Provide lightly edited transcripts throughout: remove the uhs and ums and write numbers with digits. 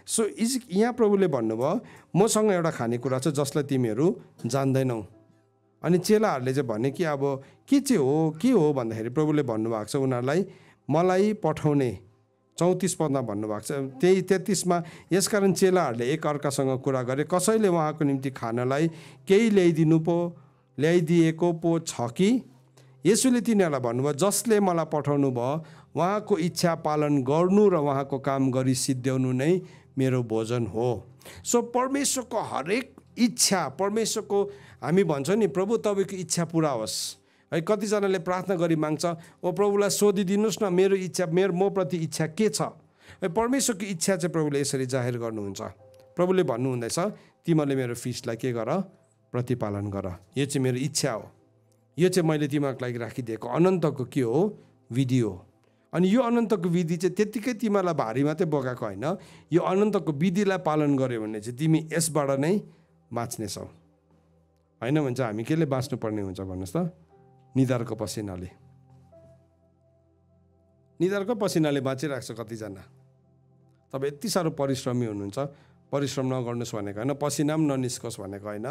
So यहाँ प्रभुले भन्नुभयो मसँग एउटा खानेकुरा छ जसलाई तिमीहरू जान्दैनौ। अनि चेलाहरूले चाहिँ भने कि अब के हो भन्दाखेरि प्रभुले भन्नुभएको छ उनीहरूलाई मलाई पठाउने 34 पदमा भन्नुभएको छ। त्यही 33 मा यसकारण चेलाहरूले एक अर्कासँग कुरा गरे कसैले उहाँको निम्ति खानलाई केही ल्याइदिएको पो छ कि। येशूले तिनीहरूलाई भन्नुभयो जसले मलाई पठाउनु भयो उहाँको इच्छा पालन गर्नु र उहाँको काम गरी सिद्ध्याउनु नै मेरो भोजन हो। सो परमेश्वरको हरेक इच्छा, परमेश्वरको हामी भन्छौँ नि प्रभु तपाईँको इच्छा पुरा होस् है। कतिजनाले प्रार्थना गरी माग्छ ओ प्रभुलाई सोधिदिनुहोस् न मेरो इच्छा म प्रति इच्छा के छ। परमेश्वरको इच्छा चाहिँ प्रभुले यसरी जाहेर गर्नुहुन्छ। प्रभुले भन्नुहुँदैछ तिमीहरूले मेरो फिस्टलाई के गर, प्रतिपालन गर। यो चाहिँ मेरो इच्छा हो, यो चाहिँ मैले तिमीहरूको लागि राखिदिएको अनन्तको के हो, विधि हो। अनि यो अनन्तको विधि चाहिँ त्यत्तिकै तिमीहरूलाई भारी मात्रै बोकाएको होइन, यो अनन्तको विधिलाई पालन गर्यो भने चाहिँ तिमी यसबाट नै बाँच्नेछौ। होइन भने चाहिँ हामी केले बाँच्नुपर्ने हुन्छ भन्नुहोस् त? निधारको पसिनाले। निधारको पसिनाले बाँचिरहेको छ कतिजना। तपाईँ यति साह्रो परिश्रमी हुनुहुन्छ, परिश्रम नगर्नुहोस् भनेको होइन, पसिना पनि ननिस्कोस् भनेको होइन।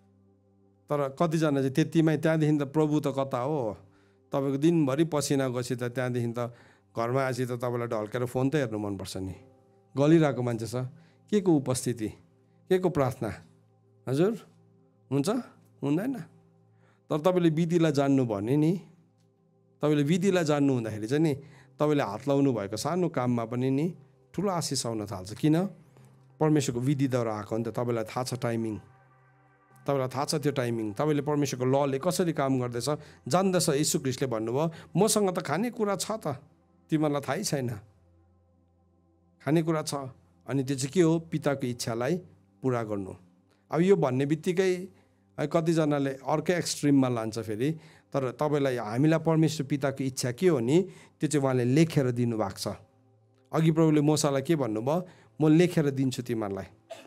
तर कतिजना चाहिँ त्यतिमै त्यहाँदेखि त प्रभु त कता हो, तपाईँको दिनभरि पसिना गएपछि त त्यहाँदेखि त घरमा आएपछि त तपाईँलाई ढल्केर फोन त हेर्नु मनपर्छ नि। गलिरहेको मान्छे छ, के को उपस्थिति, के को प्रार्थना, हजुर हुन्छ हुँदैन। तर तपाईँले विधिलाई जान्नु भने नि, तपाईँले विधिलाई जान्नु हुँदाखेरि चाहिँ नि तपाईँले हात लाउनु भएको सानो काममा पनि नि ठुलो आशिष आउन थाल्छ। किन? परमेश्वरको विधिद्वारा आएको नि त। तपाईँलाई थाहा छ टाइमिङ, तपाईँलाई थाहा छ त्यो टाइमिङ। तपाईँले परमेश्वरको लले कसरी काम गर्दैछ जान्दैछ। यीशु ख्रीष्टले भन्नुभयो मसँग त खानेकुरा छ त, तिमीहरूलाई थाहै छैन। खानेकुरा छ अनि त्यो चाहिँ के हो, पिताको इच्छालाई पुरा गर्नु। अब यो भन्ने बित्तिकै कतिजनाले अर्कै एक्सट्रिममा लान्छ फेरि। तर तपाईँलाई हामीलाई परमेश्वर पिताको इच्छा के हो नि त्यो चाहिँ उहाँले लेखेर दिनुभएको छ। अघि प्रभुले मूसालाई के भन्नुभयो, म लेखेर दिन्छु तिमीहरूलाई,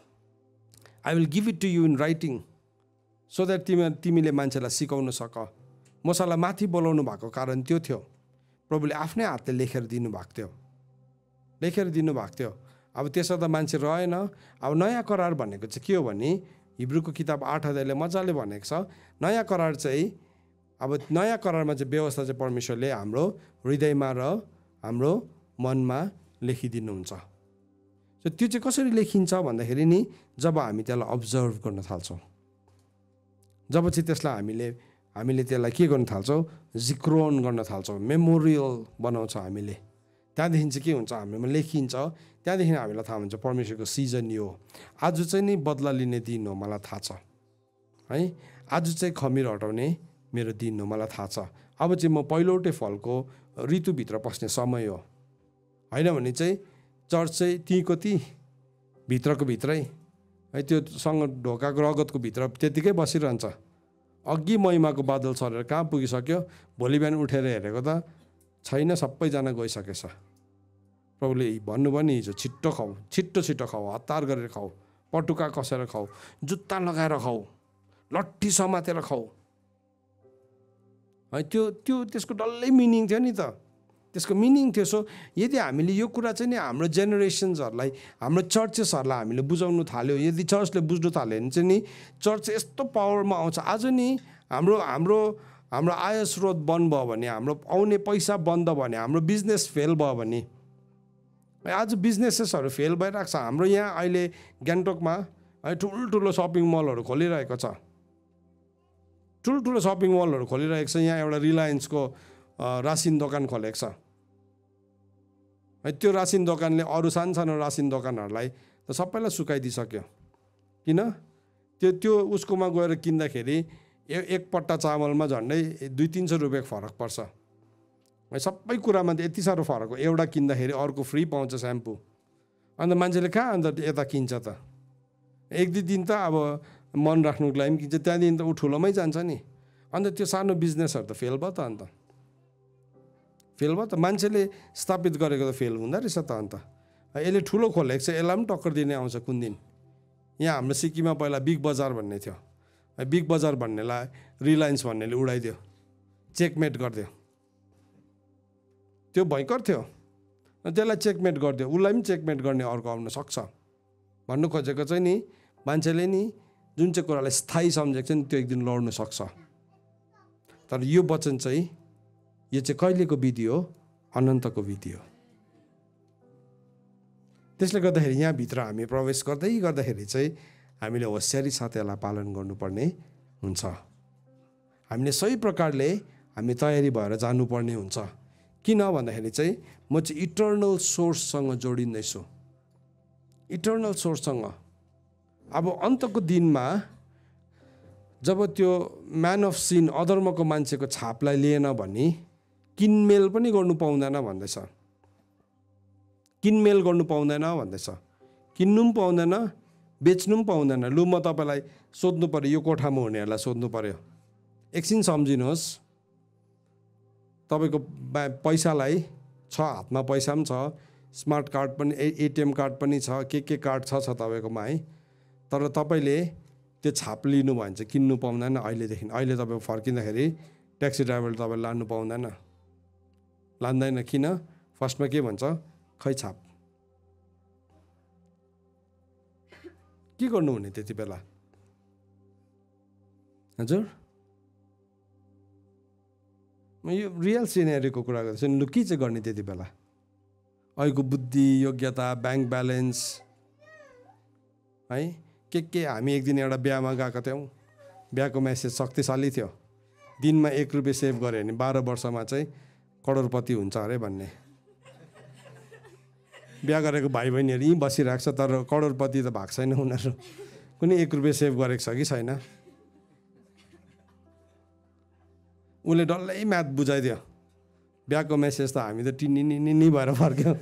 I will give it to you in writing so that तिमीले मान्छेलाई सिकाउन सक। मूसालाई माथि बोलाउनु भएको कारण त्यो थियो, प्रभुले आफ्नै हातले लेखेर दिनुभएको थियो, लेखेर दिनुभएको थियो। अब त्यसो त मान्छे रहेन। अब नयाँ करार भनेको चाहिँ के हो भने हिब्रूको किताब 8 अध्यायले मजाले भनेको छ, नयाँ करार चाहिँ अब नयाँ करारमा चाहिँ व्यवस्था चाहिँ परमेश्वरले हाम्रो हृदयमा र हाम्रो मनमा लेखिदिनुहुन्छ। सो त्यो चाहिँ कसरी लेखिन्छ भन्दाखेरि नि जब हामी त्यसलाई अब्जर्भ गर्न थाल्छौँ, जब चाहिँ त्यसलाई हामीले त्यसलाई के गर्न थाल्छौँ, जिक्रोन गर्न थाल्छौँ, मेमोरियल बनाउँछ हामीले, त्यहाँदेखि चाहिँ के हुन्छ हामीमा लेखिन्छ। त्यहाँदेखि हामीलाई थाहा हुन्छ परमेश्वरको सिजन यो आज चाहिँ नि बदला लिने दिन हो, मलाई थाहा छ है। आज चाहिँ खमीर हटाउने मेरो दिन हो, मलाई थाहा छ। अब चाहिँ म पहिलोटे फलको ऋतुभित्र पस्ने समय हो। होइन भने चाहिँ चर्च चाहिँ तीको ती भित्रको भित्रै है, त्योसँग ढोकाको रगतको भित्र त्यतिकै बसिरहन्छ। अघि महिमाको बादल सरेर कहाँ पुगिसक्यो, भोलि बिहान उठेर हेरेको त छैन, सबैजना गइसकेछ। प्रभुले भन्नुभयो नि हिजो छिट्टो खाऊ, छिट्टो खाऊ, हतार गरेर खाऊ, पटुका कसेर खाऊ, जुत्ता लगाएर खाऊ, लट्ठी समातेर खाऊ है। त्यो त्यसको डल्लै मिनिङ थियो नि त, त्यसको मिनिङ थियो। सो यदि हामीले यो कुरा चाहिँ नि हाम्रो जेनेरेसन्सहरूलाई, हाम्रो चर्चेसहरूलाई हामीले बुझाउनु थाल्यो, यदि चर्चले बुझ्नु थाल्यो भने चाहिँ नि चर्च यस्तो पावरमा आउँछ। आज नि हाम्रो आय स्रोत बन्द भयो भने, हाम्रो आउने पैसा बन्द भयो भने, हाम्रो बिजनेस फेल भयो भने, आज बिजनेसेसहरू फेल भइरहेको छ। हाम्रो यहाँ अहिले गान्तोकमा है ठुल्ठुलो सपिङ मलहरू खोलिरहेको छ, ठुल्ठुलो सपिङ मलहरू खोलिरहेको छ। यहाँ एउटा रिलायन्सको रासिन दोकान खोलेको छ है। त्यो रासिन दोकानले अरू सानो रासिन दोकानहरूलाई त सबैलाई सुकाइदिइसक्यो। किन? त्यो उसकोमा गएर किन्दाखेरि एक पट्टा चामलमा झन्डै 200-300 रुपियाँ फरक पर्छ। सबै कुरामा त यति साह्रो फरक हो। एउटा किन्दाखेरि अर्को फ्री पाउँछ स्याम्पू। अन्त मान्छेले कहाँ अन्त यता किन्छ त? 1-2 दिन त अब मन राख्नुको लागि किन्छ, त्यहाँदेखि त ऊ ठुलोमै जान्छ नि। अन्त त्यो सानो बिजनेसहरू त फेल भयो त, अन्त फेल भयो त। मान्छेले स्थापित गरेको त फेल हुँदो रहेछ त। अन्त यसले ठुलो खोलेको छ, यसलाई पनि टक्कर दिने आउँछ कुन दिन। यहाँ हाम्रो सिक्किममा पहिला बिग बजार भन्ने थियो, बिग बजार भन्नेलाई रिलायन्स भन्नेले उडाइदियो, चेकमेट गरिदियो। त्यो भयङ्कर थियो, त्यसलाई चेकमेट गरिदियो, उसलाई पनि चेकमेट गर्ने अर्को आउन सक्छ भन्नु खोजेको चाहिँ नि मान्छेले नि जुन चाहिँ कुरालाई स्थायी सम्झेको छ नि त्यो एक दिन लड्नु सक्छ। तर यो वचन चाहिँ यो चाहिँ कहिलेको विधि हो? अनन्तको विधि हो। त्यसले गर्दाखेरि यहाँभित्र हामी प्रवेश गर्दाखेरि चाहिँ हामीले होसियारी साथ यसलाई पालन गर्नुपर्ने हुन्छ। हामीले सही प्रकारले हामी तयारी भएर जानुपर्ने हुन्छ। किन भन्दाखेरि चाहिँ म चाहिँ इटर्नल सोर्ससँग जोडिँदैछु। इटर्नल सोर्ससँग अब अन्तको दिनमा जब त्यो म्यान अफ सिन अधर्मको मान्छेको छापलाई लिएन भने किनमेल पनि गर्नु पाउँदैन भन्दैछ। किनमेल गर्नु पाउँदैन भन्दैछ। किन्नु पनि पाउँदैन, बेच्नु पनि पाउँदैन। लु म तपाईँलाई सोध्नु पऱ्यो, यो कोठामा हुनेहरूलाई सोध्नु पऱ्यो, एकछिन सम्झिनुहोस्, तपाईँको पैसालाई छ, हातमा पैसा पनि छ, स्मार्ट कार्ड पनि एटिएम कार्ड पनि छ, के कार्ड छ तपाईँकोमा है, तर तपाईँले त्यो छाप लिनु भयो भने चाहिँ किन्नु पाउँदैन अहिलेदेखि। अहिले तपाईँ फर्किँदाखेरि ट्याक्सी ड्राइभरले तपाईँले लानु पाउँदैन, लाँदैन। किन? फर्स्टमा के भन्छ? खै छाप। के गर्नुहुने त्यति बेला? हजुर म यो रियल सिनेरीको कुरा गर्दैछु नि। लु के चाहिँ गर्ने त्यति बेला? अहिलेको बुद्धि, योग्यता, ब्याङ्क ब्यालेन्स है के हामी एक दिन एउटा बिहामा गएका थियौँ। बिहाको मेसेज शक्तिशाली थियो। दिनमा 1 रुपियाँ सेभ गऱ्यो भने 12 वर्षमा चाहिँ करोडपति हुन्छ अरे भन्ने। बिहा गरेको भाइ बहिनीहरू यहीँ बसिरहेको छ, तर करोडपति त भएको छैन उनीहरू। कुनै 1 रुपियाँ सेभ गरेको छ कि छैन? उसले डल्लै म्याथ बुझाइदियो। बिहाको मेसेज त हामी त टिनी भएर फर्क्यौँ।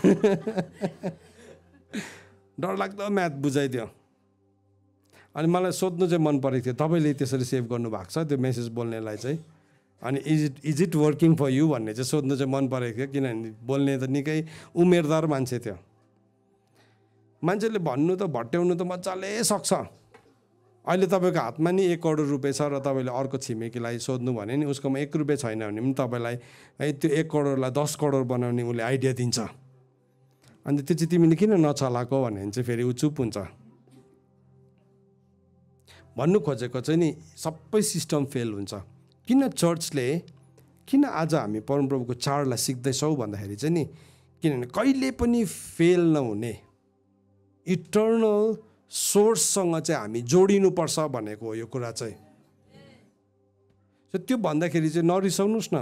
डरलाग्दो म्याथ बुझाइदियो। अनि मलाई सोध्नु चाहिँ मन परेको थियो, तपाईँले त्यसरी सेभ गर्नुभएको छ त्यो मेसेज बोल्नेलाई चाहिँ, अनि is it working for you भन्ने चाहिँ सोध्नु चाहिँ मन परेको थियो। किनभने बोल्ने त निकै उमेरदार मान्छे थियो। मान्छेले भन्नु त भट्ट्याउनु त मजाले सक्छ। अहिले तपाईँको हातमा नि 1 करोड रुपियाँ छ र तपाईँले अर्को छिमेकीलाई सोध्नु भने नि उसकोमा 1 रुपियाँ छैन भने पनि तपाईँलाई है त्यो 1 करोडलाई 10 करोड बनाउने उसले आइडिया दिन्छ। अनि त्यो चाहिँ तिमीले किन नचलाएको भने चाहिँ फेरि ऊ चुप हुन्छ। भन्नु खोजेको चाहिँ नि सबै सिस्टम फेल हुन्छ। किन चर्चले, किन आज हामी परमप्रभुको चाडलाई सिक्दैछौँ भन्दाखेरि चाहिँ नि किनभने कहिले पनि फेल नहुने इटर्नल सोर्ससँग चाहिँ हामी जोडिनुपर्छ भनेको हो यो कुरा चाहिँ। त्यो भन्दाखेरि चाहिँ नरिसाउनुहोस् न।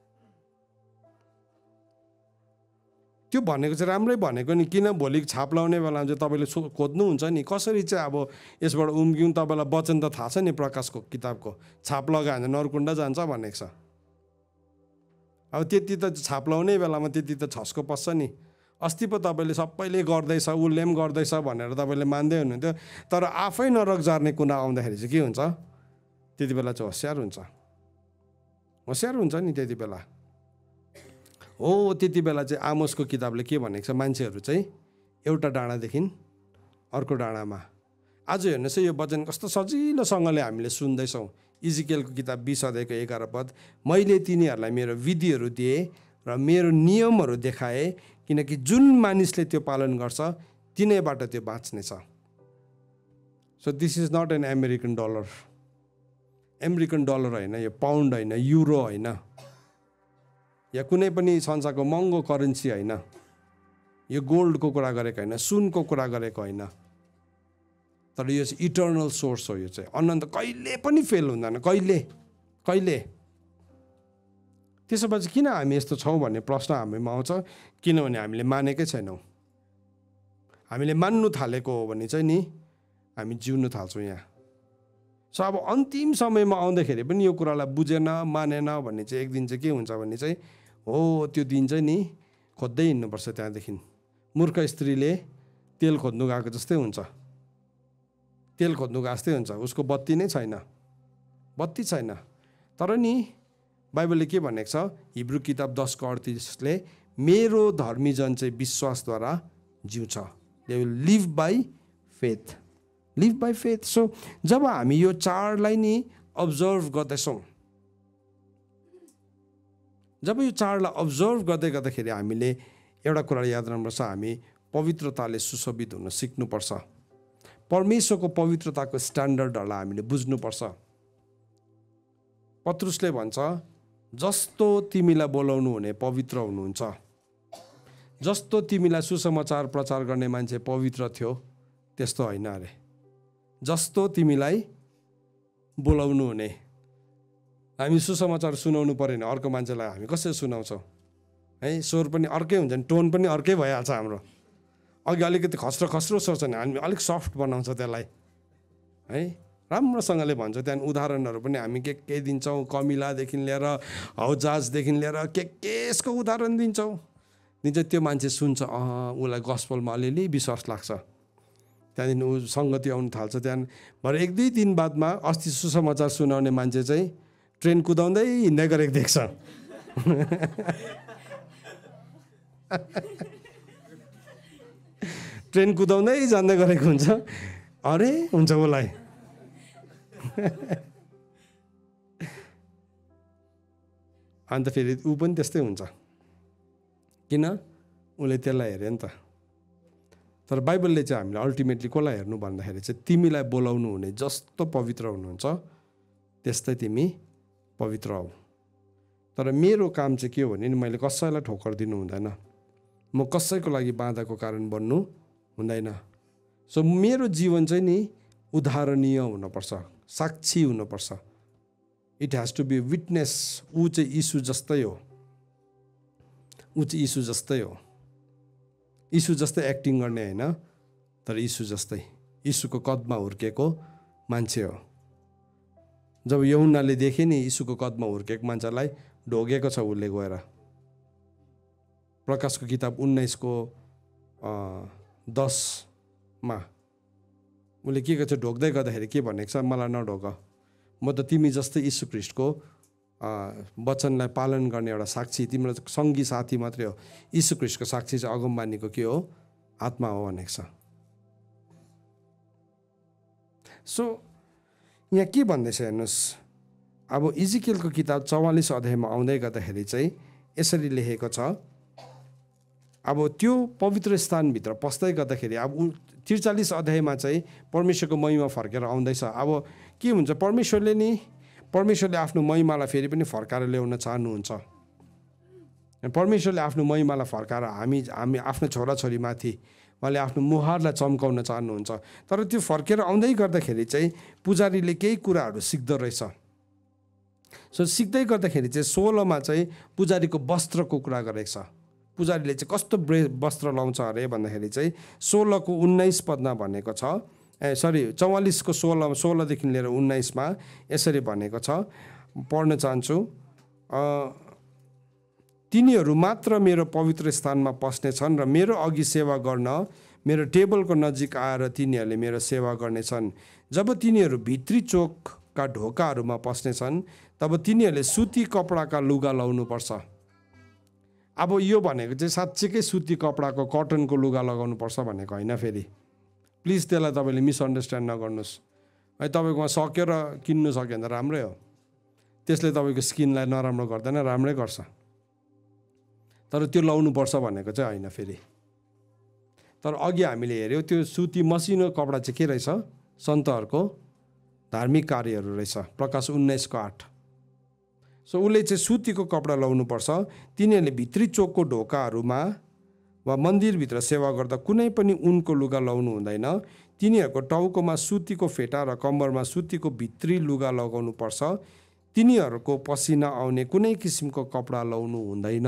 त्यो भनेको चाहिँ राम्रै भनेको नि। किन भोलि छाप लाउने बेलामा चाहिँ तपाईँले खोज्नुहुन्छ नि कसरी चाहिँ अब यसबाट उम्क्यौँ। तपाईँलाई वचन त थाहा छ नि प्रकाशको किताबको, छाप लगायो भने नरकुण्ड जान्छ भनेको छ। अब त्यति त छाप लाउने बेलामा त्यति त छस्को पस्छ नि। अस्ति पो तपाईँले सबैले गर्दैछ, उसले पनि गर्दैछ भनेर तपाईँले मान्दै हुनुहुन्थ्यो, तर आफै नरक जार्ने कुरा आउँदाखेरि चाहिँ के हुन्छ? त्यति बेला चाहिँ होसियार हुन्छ। होसियार हुन्छ नि त्यति बेला। हो त्यति बेला चाहिँ आमोसको किताबले के भनेको छ? मान्छेहरू चाहिँ एउटा डाँडादेखि अर्को डाँडामा। आज हेर्नुहोस् है यो वचन कस्तो सजिलोसँगले हामीले सुन्दैछौँ। इजिकेलको किताब 20 अध्यायको 11 पद, मैले तिनीहरूलाई मेरो विधिहरू दिएँ र मेरो नियमहरू देखाएँ, किनकि जुन मानिसले त्यो पालन गर्छ तिनैबाट त्यो बाँच्नेछ। So this is not an American dollar. American dollar होइन, यो पाउन्ड होइन, युरो होइन, या कुनै पनि संसारको महँगो करेन्सी होइन। यो गोल्डको कुरा गरेको होइन, सुनको कुरा गरेको होइन, तर यो चाहिँ इटर्नल सोर्स हो। यो चाहिँ अनन्त, कहिले पनि फेल हुँदैन, कहिले। त्यसो भए किन हामी यस्तो छौँ भन्ने प्रश्न हामीमा आउँछ। किनभने हामीले मानेकै छैनौँ। हामीले मान्नु थालेको हो भने चाहिँ नि हामी जिउनु थाल्छौँ यहाँ। सो अब अन्तिम समयमा आउँदाखेरि पनि यो कुरालाई बुझेन, मानेन भने चाहिँ एक दिन चाहिँ के हुन्छ भने चाहिँ हो त्यो दिन चाहिँ नि खोज्दै हिँड्नुपर्छ। त्यहाँदेखि मूर्ख स्त्रीले तेल खोज्नु गएको जस्तै हुन्छ। तेल खोज्नु गएको जस्तै हुन्छ, उसको बत्ती नै छैन, बत्ती छैन। तर नि बाइबलले के भनेको छ? हिब्रू किताब 10:38ले मेरो धर्मीजन चाहिँ विश्वासद्वारा जिउँछ। They will live by faith, live by faith. So जब हामी यो चाडलाई नि अब्जर्भ गर्दैछौँ, जब यो चाडलाई अब्जर्भ गर्दाखेरि हामीले एउटा कुरा याद राख्नुपर्छ, हामी पवित्रताले सुशोभित हुन सिक्नुपर्छ। परमेश्वरको पवित्रताको स्ट्यान्डर्डहरूलाई हामीले बुझ्नुपर्छ। पत्रुसले भन्छ, जस्तो तिमीलाई बोलाउनु हुने पवित्र हुनुहुन्छ, जस्तो तिमीलाई सुसमाचार प्रचार गर्ने मान्छे पवित्र थियो त्यस्तो होइन अरे। जस्तो तिमीलाई बोलाउनु हुने, हामी सुसमाचार सुनाउनु पऱ्यो भने अर्को मान्छेलाई हामी कसरी सुनाउँछौँ है? स्वर पनि अर्कै हुन्छ नि, टोन पनि अर्कै भइहाल्छ हाम्रो। अघि अलिकति खस्रो खस्रो सोच्छ नि, हामी अलिक सफ्ट बनाउँछ त्यसलाई है, राम्रोसँगले भन्छ। त्यहाँदेखि उदाहरणहरू पनि हामी के दिन्छौँ, कमिलादेखि लिएर हौजाजदेखि लिएर केसको उदाहरण दिन्छ। त्यो मान्छे सुन्छ, उसलाई गस्पलमा अलिअलि विश्वास लाग्छ। त्यहाँदेखि ऊ सङ्गति आउनु थाल्छ। त्यहाँदेखि भरे 1-2 दिन बादमा अस्ति सुसमाचार सुनाउने मान्छे चाहिँ ट्रेन कुदाउँदै हिँड्दै गरेको देख्छ। ट्रेन कुदाउँदै जाँदै गरेको हुन्छ, अरे हुन्छ उसलाई। अन्त फेरि ऊ पनि त्यस्तै हुन्छ, किन? उसले त्यसलाई हेऱ्यो नि त। तर बाइबलले चाहिँ हामीले अल्टिमेटली कसलाई हेर्नु भन्दाखेरि चाहिँ तिमीलाई बोलाउनु हुने जस्तो पवित्र हुनुहुन्छ त्यस्तै तिमी पवित्र हौ। तर मेरो काम चाहिँ के हो भने मैले कसैलाई ठोक्कर दिनु हुँदैन, म कसैको लागि बाधाको कारण बन्नु हुँदैन। सो मेरो जीवन चाहिँ नि उदाहरणीय हुनुपर्छ, साक्षी हुनुपर्छ। It has to be witness. ऊ चाहिँ यीशु जस्तै हो, ऊ चाहिँ यीशु जस्तै हो। यीशु जस्तै एक्टिङ गर्ने होइन, तर यीशु जस्तै, यीशुको कदमा हुर्केको मान्छे हो। जब यूहन्नाले देखे नि यीशुको कदमा हुर्केको मान्छेलाई, ढोगेको छ उसले गएर। प्रकाशको किताब 19:10 उसले के गर्छ, ढोक्दै गर्दाखेरि के भनेको छ, मलाई नढोक, म त तिमी जस्तै यीशु ख्रीष्टको वचनलाई पालन गर्ने एउटा साक्षी, तिम्रो सङ्गी साथी मात्रै हो। यीशु ख्रीष्टको साक्षी चाहिँ अगमबानीको के हो, आत्मा हो भनेको छ। सो यहाँ के भन्दैछ हेर्नुहोस्, अब इजिकेलको किताब 44 अध्यायमा आउँदै गर्दाखेरि चाहिँ यसरी लेखेको छ। अब त्यो पवित्र स्थानभित्र पस्दै गर्दाखेरि अब 43 अध्यायमा चाहिँ परमेश्वरको महिमा फर्केर आउँदैछ। अब के हुन्छ, परमेश्वरले आफ्नो महिमालाई फेरि पनि फर्काएर ल्याउन चाहनुहुन्छ। परमेश्वरले आफ्नो महिमालाई फर्काएर हामी आफ्नो छोराछोरीमाथि उहाँले आफ्नो मुहारलाई चम्काउन चाहनुहुन्छ। तर त्यो फर्केर आउँदै गर्दाखेरि चाहिँ पुजारीले केही कुराहरू सिक्दो रहेछ। सो सिक्दै गर्दाखेरि चाहिँ 16मा चाहिँ पुजारीको वस्त्रको कुरा गरेको छ। पुजारीले चाहिँ कस्तो वस्त्र लाउँछ अरे भन्दाखेरि चाहिँ 16को 19 पदमा भनेको छ, 44को 16देखि लिएर 19मा यसरी भनेको छ, पढ्न चाहन्छु। तिनीहरू मात्र मेरो पवित्र स्थानमा पस्नेछन् र मेरो अघि सेवा गर्न मेरो टेबलको नजिक आएर तिनीहरूले मेरो सेवा गर्नेछन्। जब तिनीहरू भित्री चोकका ढोकाहरूमा पस्नेछन् तब तिनीहरूले सुती कपडाका लुगा लाउनुपर्छ। अब यो भनेको चाहिँ साँच्चीकै सुती कपडाको कटनको लुगा लगाउनुपर्छ भनेको होइन। फेरि प्लिज त्यसलाई तपाईँले मिसअन्डरस्ट्यान्ड नगर्नुहोस् है। तपाईँकोमा सक्यो र किन्नु सक्यो भने त राम्रै हो, त्यसले तपाईँको स्किनलाई नराम्रो गर्दैन, राम्रै गर्छ। तर त्यो लाउनुपर्छ भनेको चाहिँ होइन फेरि। तर अघि हामीले हेऱ्यौँ त्यो सुती मसिनो कपडा चाहिँ के रहेछ, सन्तहरूको धार्मिक कार्यहरू रहेछ, प्रकाश 19:8। सो उसले चाहिँ सुतीको कपडा लाउनुपर्छ। तिनीहरूले भित्री चोकको ढोकाहरूमा वा मन्दिरभित्र सेवा गर्दा कुनै पनि उनको लुगा लाउनु हुँदैन। तिनीहरूको टाउकोमा सुतीको फेटा र कम्मरमा सुतीको भित्री लुगा लगाउनु पर्छ। तिनीहरूको पसिना आउने कुनै किसिमको कपडा लाउनु हुँदैन।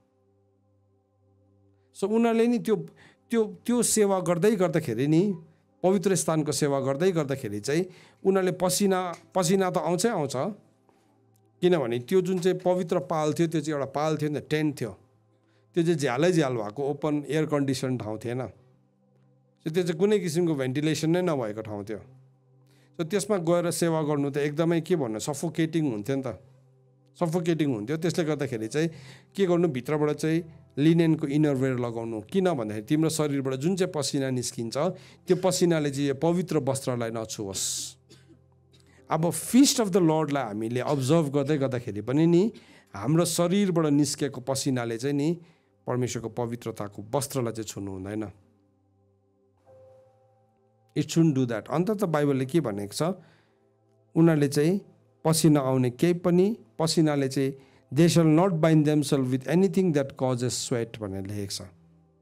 सो उनीहरूले नि त्यो सेवा गर्दै गर्दाखेरि नि, पवित्र स्थानको सेवा गर्दै गर्दाखेरि चाहिँ उनीहरूले पसिना त आउँछै आउँछ। किनभने त्यो जुन चाहिँ पवित्र पाल थियो त्यो चाहिँ एउटा पाल थियो नि त, टेन्ट थियो। त्यो चाहिँ झ्यालै झ्याल भएको ओपन एयर कन्डिसन ठाउँ थिएन। त्यो चाहिँ कुनै किसिमको भेन्टिलेसन नै नभएको ठाउँ थियो। सो त्यसमा गएर सेवा गर्नु त एकदमै के भन्नु, सफोकेटिङ हुन्थ्यो नि त, सफोकेटिङ हुन्थ्यो। त्यसले गर्दाखेरि चाहिँ के गर्नु, भित्रबाट चाहिँ लिनेनको इनरवेयर लगाउनु। किन भन्दाखेरि तिम्रो शरीरबाट जुन चाहिँ पसिना निस्किन्छ त्यो पसिनाले चाहिँ पवित्र वस्त्रलाई नछुओस्। अब फिस्ट अफ द लर्डलाई हामीले अब्जर्भ गर्दै गर्दाखेरि पनि नि हाम्रो शरीरबाट निस्केको पसिनाले चाहिँ नि परमेश्वरको पवित्रताको वस्त्रलाई चाहिँ छुनु हुँदैन। It should do that. अन्त त बाइबलले के भनेको छ, उनीहरूले चाहिँ पसिना आउने केही पनि, पसिनाले चाहिँ they shall not bind themselves with anything that causes sweat भनेर लेखेको छ।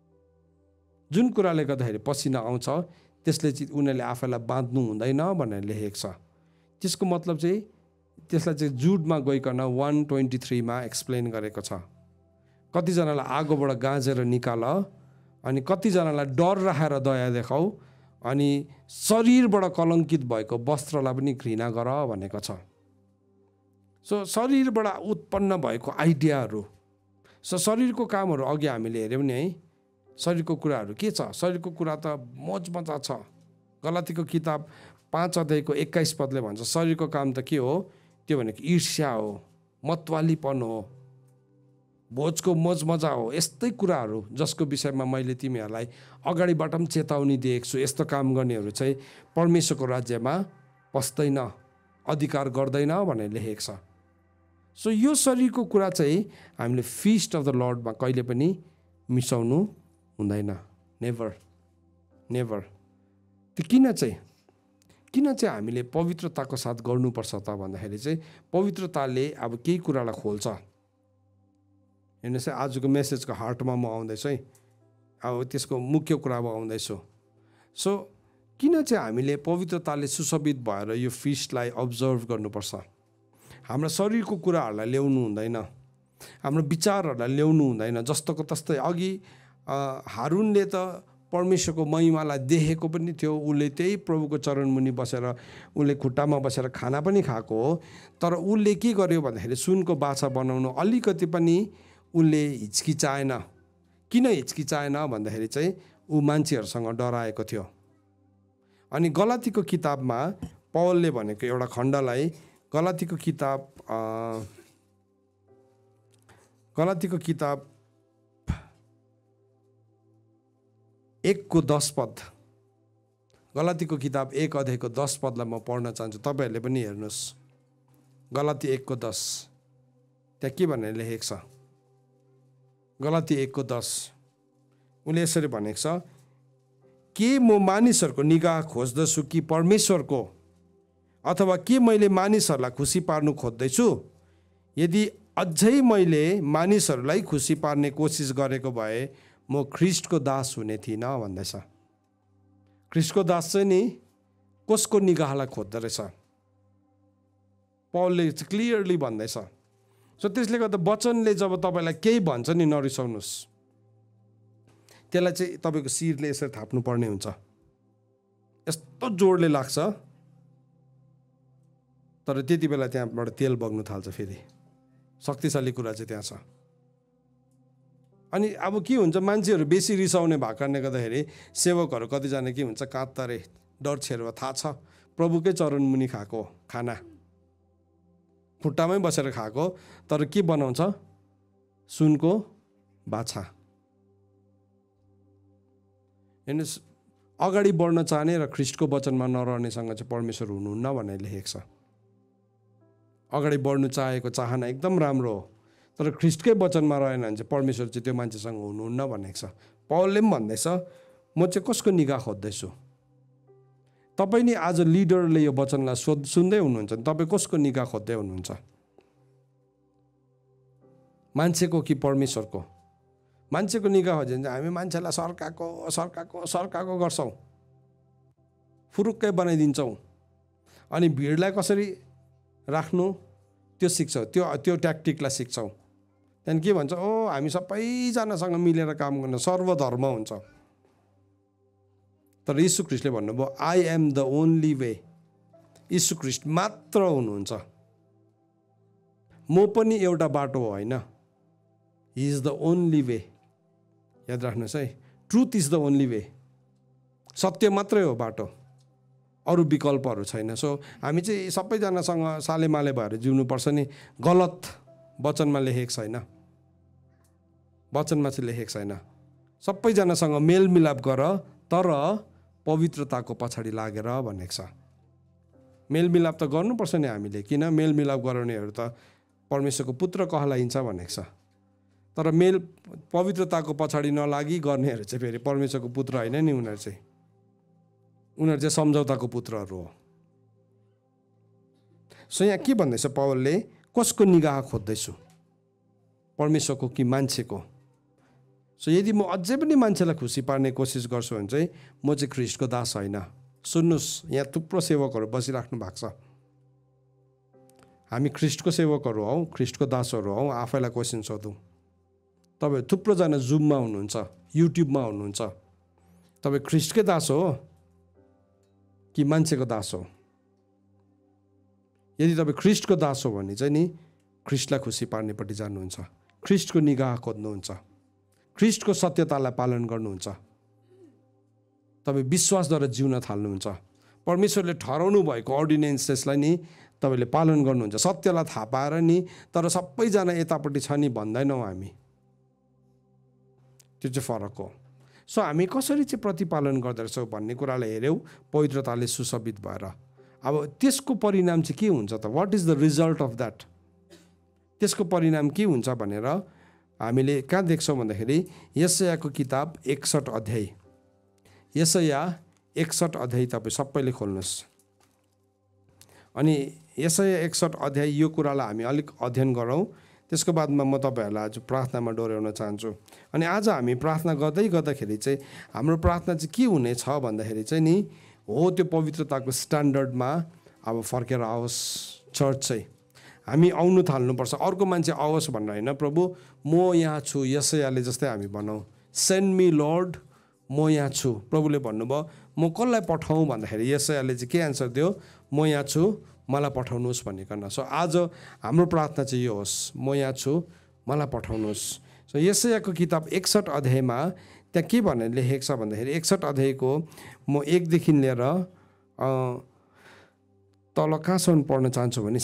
जुन कुराले गर्दाखेरि पसिना आउँछ त्यसले चाहिँ उनीहरूले आफैलाई बाँध्नु हुँदैन भनेर लेखेको छ। त्यसको मतलब चाहिँ त्यसलाई चाहिँ जुडमा गइकन 1:23 एक्सप्लेन गरेको छ। कतिजनालाई आगोबाट गाँजेर निकाल, अनि कतिजनालाई डर राखेर दया देखाऊ, अनि शरीरबाट कलङ्कित भएको वस्त्रलाई पनि घृणा गर भनेको छ। सो शरीरबाट उत्पन्न भएको आइडियाहरू, सो शरीरको कामहरू अघि हामीले हेऱ्यौँ नि है, शरीरको कुराहरू के छ? शरीरको कुरा त मजा छ। गलातीको किताब 5:21 भन्छ शरीरको काम त के हो? त्यो भनेको ईर्ष्या हो, मतवालीपन हो, भोजको मजा हो, यस्तै कुराहरू जसको विषयमा मैले तिमीहरूलाई अगाडिबाट पनि चेतावनी दिएको छु। यस्तो काम गर्नेहरू चाहिँ परमेश्वरको राज्यमा पस्दैन, अधिकार गर्दैन भनेर लेखेको छ। सो यो शरीरको कुरा चाहिँ हामीले फिस्ट अफ द लर्डमा कहिले पनि मिसाउनु हुँदैन, नेभर नेभर। त्यो किन चाहिँ हामीले पवित्रताको साथ गर्नुपर्छ त भन्दाखेरि चाहिँ पवित्रताले अब केही कुरालाई खोल्छ। हेर्नुहोस् है, आजको मेसेजको हार्टमा म आउँदैछु है, अब त्यसको मुख्य कुरामा आउँदैछु। सो किन चाहिँ हामीले पवित्रताले सुशोभित भएर यो फिस्टलाई अब्जर्भ गर्नुपर्छ? हाम्रो शरीरको कुराहरूलाई ल्याउनु हुँदैन, हाम्रो विचारहरूलाई ल्याउनु हुँदैन। जस्तोको तस्तै अघि हारुनले त परमेश्वरको महिमालाई देखेको पनि थियो, उसले त्यही प्रभुको चरणमुनि बसेर उसले खुट्टामा बसेर खाना पनि खाएको हो। तर उसले के गर्यो भन्दाखेरि सुनको बाछा बनाउनु अलिकति पनि उसले हिचकिचाएन। किन हिचकिचाएन भन्दाखेरि चाहिँ ऊ मान्छेहरूसँग डराएको थियो। अनि गलातीको किताबमा पौलले भनेको एउटा खण्डलाई गलातीको किताब 1:10 गलातीको किताब 1:10 म पढ्न चाहन्छु, तपाईँहरूले पनि हेर्नुहोस्। गलाती 1:10 त्यहाँ के भनेर लेखेको छ? गलाती 1:10 उसले यसरी भनेको छ, के म मानिसहरूको निगाह खोज्दछु कि परमेश्वरको? अथवा के मैले मानिसहरूलाई खुसी पार्नु खोज्दैछु? यदि अझै मैले मानिसहरूलाई खुसी पार्ने कोसिस गरेको भए म ख्रिस्टको दास हुने थिइनँ भन्दैछ। ख्रिस्टको दास चाहिँ नि कसको निगाहलाई खोज्दो रहेछ? पौलले क्लियरली भन्दैछ। सो त्यसले गर्दा वचनले जब तपाईँलाई केही भन्छ नि नरिसाउनुहोस्, त्यसलाई चाहिँ तपाईँको शिरले यसरी थाप्नु पर्ने हुन्छ। यस्तो जोडले लाग्छ, तर त्यति बेला त्यहाँबाट तेल बग्नु थाल्छ। फेरि शक्तिशाली कुरा चाहिँ त्यहाँ छ। अनि अब के हुन्छ, मान्छेहरू बेसी रिसाउने भएको कारणले गर्दाखेरि सेवकहरू कतिजना के हुन्छ, काँतरे डर छेर्वा थाहा छ प्रभुकै चरण मुनि खाएको खाना, खुट्टामै बसेर खाएको, तर के बनाउँछ? सुनको बाछा। हेर्नुहोस्, अगाडि बढ्न चाहने र ख्रिस्टको वचनमा नरहनेसँग चाहिँ परमेश्वर हुनुहुन्न भनेर लेखेको छ। अगाडि बढ्नु चाहेको चाहना एकदम राम्रो हो, तर ख्रिस्टकै वचनमा रहेन भने चाहिँ परमेश्वर चाहिँ त्यो मान्छेसँग हुनुहुन्न भनेको छ। पौलले पनि भन्दैछ, म चाहिँ कसको निगाह खोज्दैछु? तपाईँ नि आज लिडरले यो वचनलाई सुन्दै हुनुहुन्छ, तपाईँ कसको निगाह खोज्दै हुनुहुन्छ? मान्छेको कि परमेश्वरको? मान्छेको निगाह हो भने हामी मान्छेलाई सर्काएको गर्छौँ, फुरुक्कै बनाइदिन्छौँ, अनि भिडलाई कसरी राख्नु त्यो सिक्छौँ, त्यो ट्याक्टिकलाई सिक्छौँ। त्यहाँदेखि के भन्छ, ओ हामी सबैजनासँग मिलेर काम गर्न सर्वधर्म हुन्छ। तर यीशु ख्रिस्टले भन्नुभयो, I am the only way. यीशु ख्रिस्ट मात्र हुनुहुन्छ, म पनि एउटा बाटो हो होइन। He is the only way. याद राख्नुहोस् है, truth is the only way. सत्य मात्रै हो बाटो, अरू विकल्पहरू छैन। सो हामी चाहिँ सबैजनासँग सालेमाले भएर जिउनुपर्छ नि, गलत वचनमा लेखेको छैन। वचनमा चाहिँ लेखेको छैन। सबैजनासँग मेलमिलाप गर, तर पवित्रताको पछाडि लागेर भनेको छ। मेलमिलाप त गर्नुपर्छ नि हामीले, किन? मेलमिलाप गराउनेहरू त परमेश्वरको पुत्र कहलाइन्छ भनेको छ। तर पवित्रताको पछाडि नलागी गर्नेहरू चाहिँ फेरि परमेश्वरको पुत्र होइन नि। उनीहरू चाहिँ सम्झौताको पुत्रहरू हो। सो यहाँ के भन्दैछ पौलले, कसको निगाह खोज्दैछु, परमेश्वरको कि मान्छेको? सो यदि म अझै पनि मान्छेलाई खुसी पार्ने कोसिस गर्छु भने चाहिँ म चाहिँ ख्रिस्टको दास होइन। सुन्नुहोस्, यहाँ थुप्रो सेवकहरू बसिराख्नु भएको छ। हामी ख्रिस्टको सेवकहरू हौँ, ख्रिस्टको दासहरू हौँ। आफैलाई क्वेसन सोधौँ। तपाईँ थुप्रोजना जुममा हुनुहुन्छ, युट्युबमा हुनुहुन्छ, तपाईँ ख्रिस्टकै दास हो कि मान्छेको दास हो? यदि तपाईँ ख्रिस्टको दास हो भने चाहिँ नि ख्रिस्टलाई खुसी पार्नेपट्टि जानुहुन्छ, ख्रिस्टको निगाह खोज्नुहुन्छ, ख्रिस्टको सत्यतालाई पालन गर्नुहुन्छ, तपाईँ विश्वासद्वारा जिउन थाल्नुहुन्छ। परमेश्वरले ठहराउनु भएको अर्डिनेन्सेसलाई नि तपाईँले पालन गर्नुहुन्छ, सत्यलाई थाहा पाएर नि। तर सबैजना यतापट्टि छ नि भन्दैनौँ हामी, त्यो चाहिँ फरक हो। सो हामी कसरी चाहिँ प्रतिपालन गर्दछौँ भन्ने कुरालाई हेऱ्यौँ पवित्रताले सुशोभित भएर। अब त्यसको परिणाम चाहिँ के हुन्छ त? What is the result of that? त्यसको परिणाम के हुन्छ भनेर हामीले कहाँ देख्छौँ भन्दाखेरि यशायाको किताब 61 अध्याय, यशाया 61 अध्याय तपाईँ सबैले खोल्नुहोस्। अनि यशाया 61 अध्याय यो कुरालाई हामी अलिक अध्ययन गरौँ। त्यसको बादमा म तपाईँहरूलाई आज प्रार्थनामा डोर्याउन चाहन्छु। अनि आज हामी प्रार्थना गर्दाखेरि चाहिँ हाम्रो प्रार्थना चाहिँ के हुनेछ भन्दाखेरि चाहिँ नि हो त्यो पवित्रताको स्ट्यान्डर्डमा अब फर्केर आओस् चर्च चाहिँ। हामी आउनु थाल्नुपर्छ। अर्को मान्छे आओस् भनेर होइन, प्रभु म यहाँ छु, यशायाले जस्तै हामी भनौँ, सेन्ड मी लर्ड, म यहाँ छु। प्रभुले भन्नुभयो म कसलाई पठाउँ भन्दाखेरि यशायाले चाहिँ के एन्सर दियो? म यहाँ छु, मलाई पठाउनुहोस् भनिकन। सो आज हाम्रो प्रार्थना चाहिँ यो होस्, म यहाँ छु, मलाई पठाउनुहोस्। सो यशायाको किताब 61 अध्यायमा त्यहाँ के भनेर लेखेको छ भन्दाखेरि 61 अध्यायको म 1 देखि लिएर तल कहाँसम्म पढ्न चाहन्छु भने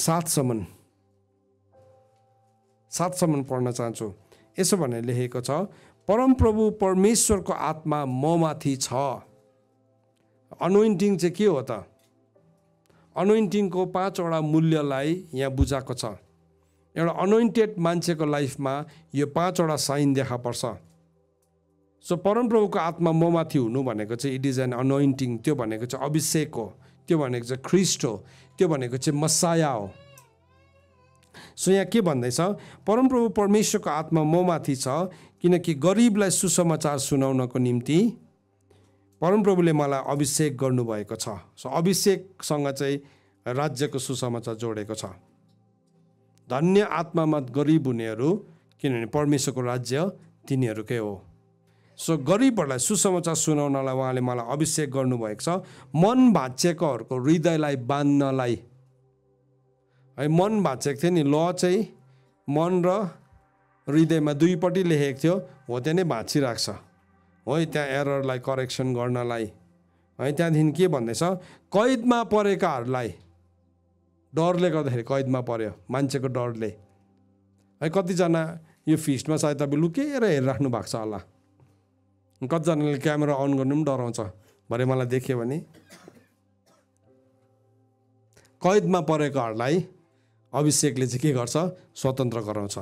7सम्म पढ्न चाहन्छु। यसो भनेर लेखेको छ, परमप्रभु परमेश्वरको आत्मा ममाथि छ। अनोइन्टिङ चाहिँ के हो त? अनोइन्टिङको 5वटा मूल्यलाई यहाँ बुझाएको छ। एउटा अनोइन्टेड मान्छेको लाइफमा यो 5वटा साइन देखा पर्छ। सो परमप्रभुको आत्मा ममाथि हुनु भनेको चाहिँ इट इज एन अनोइन्टिङ। त्यो भनेको चाहिँ अभिषेक हो, त्यो भनेको चाहिँ ख्रिस्ट हो, त्यो भनेको चाहिँ मसाया हो। सो यहाँ के भन्दैछ? परमप्रभु परमेश्वरको आत्मा ममाथि छ, किनकि गरिबलाई सुसमाचार सुनाउनको निम्ति परमप्रभुले मलाई अभिषेक गर्नुभएको छ। सो अभिषेकसँग चाहिँ राज्यको सुसमाचार जोडेको छ। धन्य आत्मामा गरिब हुनेहरू, किनभने परमेश्वरको राज्य तिनीहरूकै हो। सो गरिबहरूलाई सुसमाचार सुनाउनलाई उहाँले मलाई अभिषेक गर्नुभएको छ, मन भाँचिएकोहरूको हृदयलाई बाँध्नलाई। है, मन भाँचिएको थियो नि, ल चाहिँ मन र हृदयमा दुईपट्टि लेखेको थियो, हो त्यहाँ नै भाँचिरहेको छ। है, त्यहाँ एररलाई करेक्सन गर्नलाई। है, त्यहाँदेखि के भन्दैछ? कैदमा परेकाहरूलाई, डरले गर्दाखेरि कैदमा पर्यो मान्छेको डरले। है, कतिजना यो फिस्टमा सायद तपाईँ लुकेर हेरिराख्नु भएको छ होला। कतिजनाले क्यामेरा अन गर्नु पनि डराउँछ, भरे मलाई देख्यो भने। कैदमा परेकाहरूलाई अभिषेकले चाहिँ के गर्छ? स्वतन्त्र गराउँछ।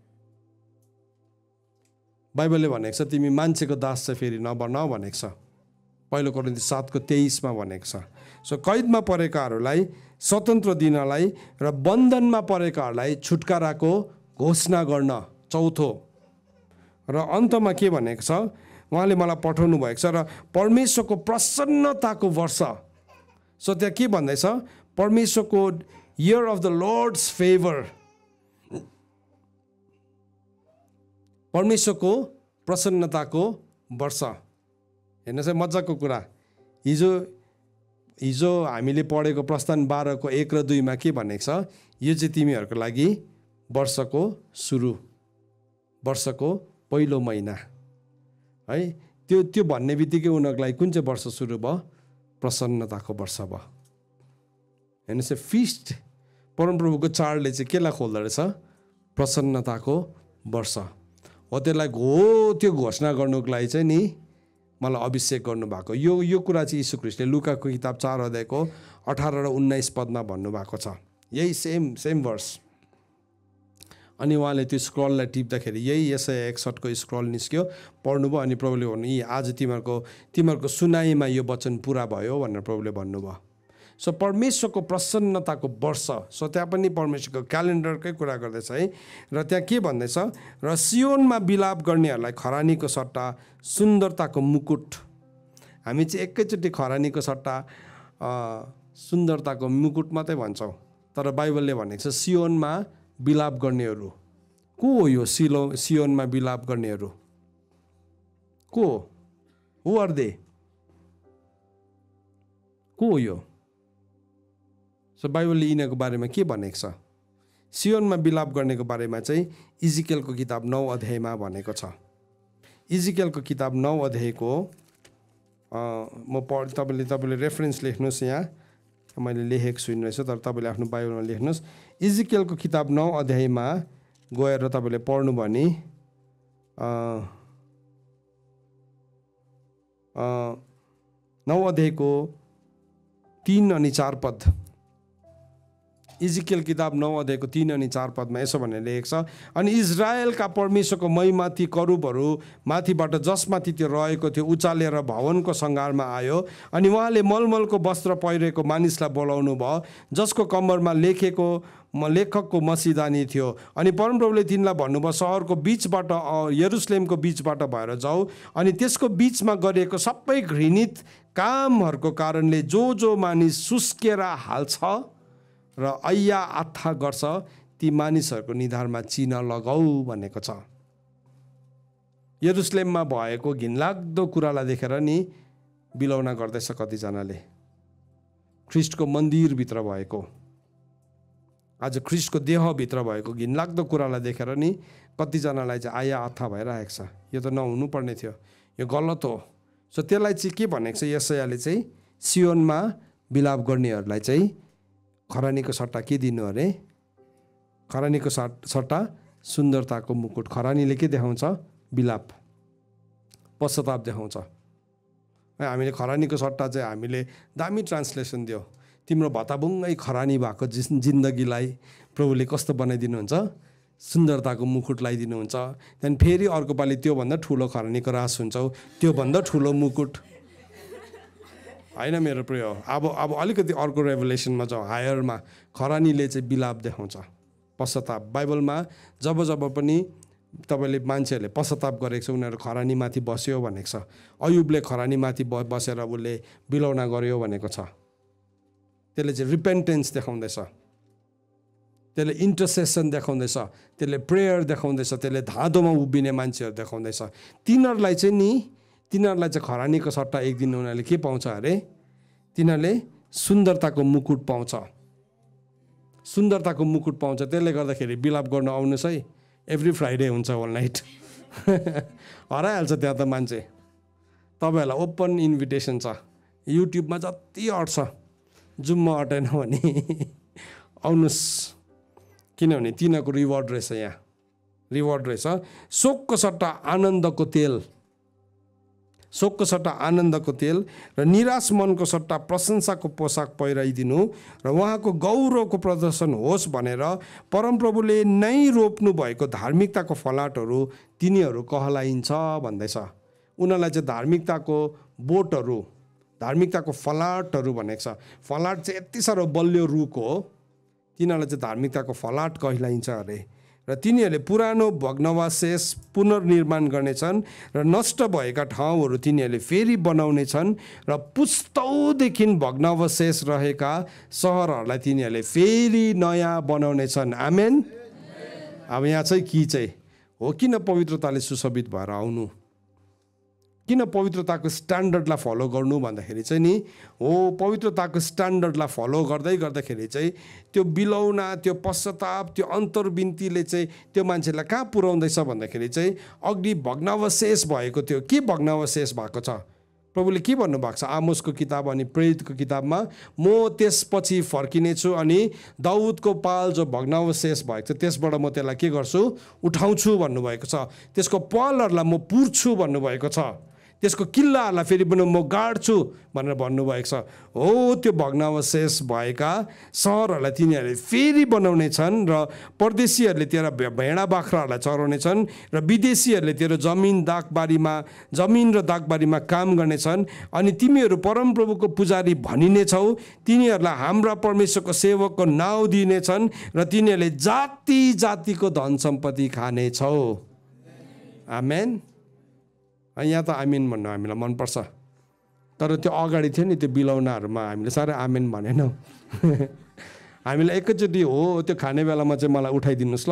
बाइबलले भनेको छ तिमी मान्छेको दास चाहिँ फेरि नबन भनेको छ। 1 कोरिन्थी 7:23 भनेको छ। सो कैदमा परेकाहरूलाई स्वतन्त्र दिनलाई र बन्धनमा परेकाहरूलाई छुटकाराको घोषणा गर्न। चौथो र अन्तमा के भनेको छ? उहाँले मलाई पठाउनु भएको छ र परमेश्वरको प्रसन्नताको वर्ष। सो त्यहाँ के भन्दैछ? परमेश्वरको year of the Lord's favour, परमेश्वरको प्रसन्नताको वर्ष। हेर्नुहोस् है, मजाको कुरा। हिजो हामीले पढेको प्रस्थान 12को 1 र 2 के भनेको छ? यो चाहिँ तिमीहरूको लागि वर्षको सुरु, वर्षको पहिलो महिना। है, त्यो भन्ने बित्तिकै उनीहरूको लागि कुन चाहिँ वर्ष सुरु भयो? प्रसन्नताको वर्ष भयो। हेर्नुहोस् है, फिस्ट परमप्रभुको चाडले चाहिँ केलाई खोल्दो रहेछ? प्रसन्नताको वर्ष हो। त्यसलाई त्यो घोषणा गर्नुको लागि चाहिँ नि मलाई अभिषेक गर्नुभएको। यो कुरा चाहिँ यीशु ख्रीष्टले लुकाको किताब 4 अध्यायको 18 र 19 भन्नुभएको छ। यही सेम वर्ष। अनि उहाँले त्यो स्क्रललाई टिप्दाखेरि यही यसाया 61 को स्क्रल निस्क्यो, पढ्नुभयो अनि प्रभुले भन्नु यी आज तिमीहरूको सुनाइमा यो वचन पुरा भयो भनेर प्रभुले भन्नुभयो। सो परमेश्वरको प्रसन्नताको वर्ष, सो त्यहाँ पनि परमेश्वरको क्यालेन्डरकै कुरा गर्दैछ है। र त्यहाँ के भन्दैछ, र सियोनमा बिलाप गर्नेहरूलाई खरानीको सट्टा सुन्दरताको मुकुट। हामी चाहिँ एकैचोटि खरानीको सट्टा सुन्दरताको मुकुट मात्रै भन्छौँ, तर बाइबलले भनेको छ सियोनमा बिलाप गर्नेहरू। को हो यो सियोनमा बिलाप गर्नेहरू? को हु आर दे? को हो यो? सो बाइबलले यिनीहरूको बारेमा के भनेको छ? सियोनमा बिलाप गर्नेको बारेमा चाहिँ इजिकेलको किताब 9 अध्यायमा भनेको छ। इजिकेलको किताब 9 अध्यायको तपाईँले रेफरेन्स लेख्नुहोस्, यहाँ मैले लेखेको छुइनँ रहेछ, तर तपाईँले आफ्नो बाइबलमा लेख्नुहोस्। इजिकेलको किताब 9 अध्यायमा गएर तपाईँले पढ्नु भने 9 अध्यायको 3 अनि 4 पद। इजिकेल किताब 9 अध्यायको 3 अनि 4 पदमा यसो भनेर लेखेको छ, अनि इजरायलका परमेश्वरको महिमा ती करूबहरू माथिबाट जसमाथि त्यो रहेको थियो उचालेर भवनको सङ्घारमा आयो। अनि उहाँले मलमलको वस्त्र पहिरेको मानिसलाई बोलाउनु भयो, जसको कम्मरमा लेखकको मसीदानी थियो। अनि परमप्रभुले तिनलाई भन्नुभयो, सहरको बिचबाट यरुसलेमको बिचबाट भएर जाऊ, अनि त्यसको बिचमा गरिएको सबै घृणित कामहरूको कारणले जो मानिस सुस्केर हाल्छ र ऐया आत्था गर्छ ती मानिसहरूको निधारमा चिन्ह लगाऊ भनेको छ। यरुसलेममा भएको घिनलाग्दो कुरालाई देखेर नि बिलौना गर्दैछ कतिजनाले। ख्रिस्टको मन्दिरभित्र भएको, आज ख्रिस्टको देहभित्र भएको घिनलाग्दो कुरालाई देखेर नि कतिजनालाई चाहिँ आया आत्था भइरहेको छ। यो त नहुनु पर्ने थियो, यो गलत हो। सो त्यसलाई चाहिँ के भनेको छ यशायाले चाहिँ, सियोनमा बिलाप गर्नेहरूलाई चाहिँ खरानीको सट्टा के दिनु अरे? खरानीको सट्टा सुन्दरताको मुकुट। खरानीले के देखाउँछ? बिलाप, पश्चाताप देखाउँछ। हामीले खरानीको सट्टा चाहिँ हामीले दामी ट्रान्सलेसन दियो, तिम्रो भताबुङ्गै खरानी भएको जिन्दगीलाई प्रभुले कस्तो बनाइदिनुहुन्छ? सुन्दरताको मुकुट लगाइदिनुहुन्छ। त्यहाँदेखि फेरि अर्को पालि त्योभन्दा ठुलो खरानीको रास हुन्छौ, त्योभन्दा ठुलो मुकुट होइन मेरो प्रिय। अब अलिकति अर्को रेभुलेसनमा जाउँ, हायरमा खरानीले चाहिँ बिलाप देखाउँछ, पश्चाताप। बाइबलमा जब पनि तपाईँले मान्छेहरूले पश्चाताप गरेको छ, उनीहरू खरानीमाथि बस्यो भनेको छ। अयुबले खरानीमाथि बसेर उसले बिलौना गर्यो भनेको छ। त्यसले चाहिँ रिपेन्टेन्स देखाउँदैछ, त्यसले इन्टरसेसन देखाउँदैछ, त्यसले प्रेयर देखाउँदैछ, त्यसले धाँधोमा उभिने मान्छेहरू देखाउँदैछ। तिनीहरूलाई चाहिँ खरानीको सट्टा एक दिन उनीहरूले के पाउँछ अरे? तिनीहरूले सुन्दरताको मुकुट पाउँछ, सुन्दरताको मुकुट पाउँछ। त्यसले गर्दाखेरि बिलाप गर्न आउनुहोस् है, एभ्री फ्राइडे हुन्छ होल नाइट। हराइहाल्छ त्यहाँ त मान्छे। तपाईँहरूलाई ओपन इन्भिटेसन छ, युट्युबमा जति अट्छ जुम्मा अटेन भने आउनुहोस्, किनभने तिनीहरूको रिवार्ड रहेछ, यहाँ रिवार्ड रहेछ। शोकको सट्टा आनन्दको तेल, शोकको सट्टा आनन्दको तेल र निराश मनको सट्टा प्रशंसाको पोसाक पहिराइदिनु र उहाँको गौरवको प्रदर्शन होस् भनेर परमप्रभुले नै रोप्नु भएको धार्मिकताको फलाटहरू तिनीहरू कहलाइन्छ भन्दैछ। उनीहरूलाई चाहिँ धार्मिकताको बोटहरू, धार्मिकताको फलाटहरू भनेको छ। फलाट चाहिँ यति साह्रो बलियो रुख हो, तिनीहरूलाई चाहिँ धार्मिकताको फलाट कहलाइन्छ अरे। र तिनीहरूले पुरानो भग्नावशेष पुनर्निर्माण गर्नेछन् र नष्ट भएका ठाउँहरू तिनीहरूले फेरि बनाउनेछन् र पुस्तौदेखि भग्नावशेष रहेका सहरहरूलाई तिनीहरूले फेरि नयाँ बनाउनेछन्। आमेन। अब यहाँ चाहिँ कि चाहिँ हो, किन पवित्रताले सुशोभित भएर आउनु, किन पवित्रताको स्ट्यान्डर्डलाई फलो गर्नु भन्दाखेरि चाहिँ नि हो, पवित्रताको स्ट्यान्डर्डलाई फलो गर्दाखेरि चाहिँ त्यो बिलौना, त्यो पश्चाताप, त्यो अन्तर्विन्तीले चाहिँ त्यो मान्छेलाई कहाँ पुर्याउँदैछ भन्दाखेरि चाहिँ अघि भग्नावशेष भएको थियो। के भग्नावशेष भएको छ? प्रभुले के भन्नुभएको छ आमोसको किताब अनि प्रेरितको किताबमा, म त्यसपछि फर्किनेछु अनि दाउदको पाल जो भग्नावशेष भएको छ त्यसबाट म त्यसलाई के गर्छु? उठाउँछु भन्नुभएको छ। त्यसको पालहरूलाई म पुर्छु भन्नुभएको छ। त्यसको किल्लाहरूलाई फेरि पनि म गाड्छु भनेर भन्नुभएको छ। हो, त्यो भग्नावशेष भएका सहरहरूलाई तिनीहरूले फेरि बनाउने छन् र परदेशीहरूले तेरा भेडा बाख्राहरूलाई चराउने छन् र विदेशीहरूले तेरो जमिन र दागबारीमा काम गर्नेछन्। अनि तिमीहरू परमप्रभुको पुजारी भनिनेछौ। तिनीहरूलाई हाम्रा परमेश्वरको सेवकको नाउँ दिनेछन् र तिनीहरूले जाति जातिको धन सम्पत्ति खानेछौ। आमेन। यहाँ त आमेन भन्नु हामीलाई मनपर्छ, तर त्यो अगाडि थियो नि त्यो बिलौनाहरूमा हामीले साह्रै आमेन भनेनौँ। हामीलाई एकैचोटि हो त्यो खाने बेलामा चाहिँ मलाई उठाइदिनुहोस् ल।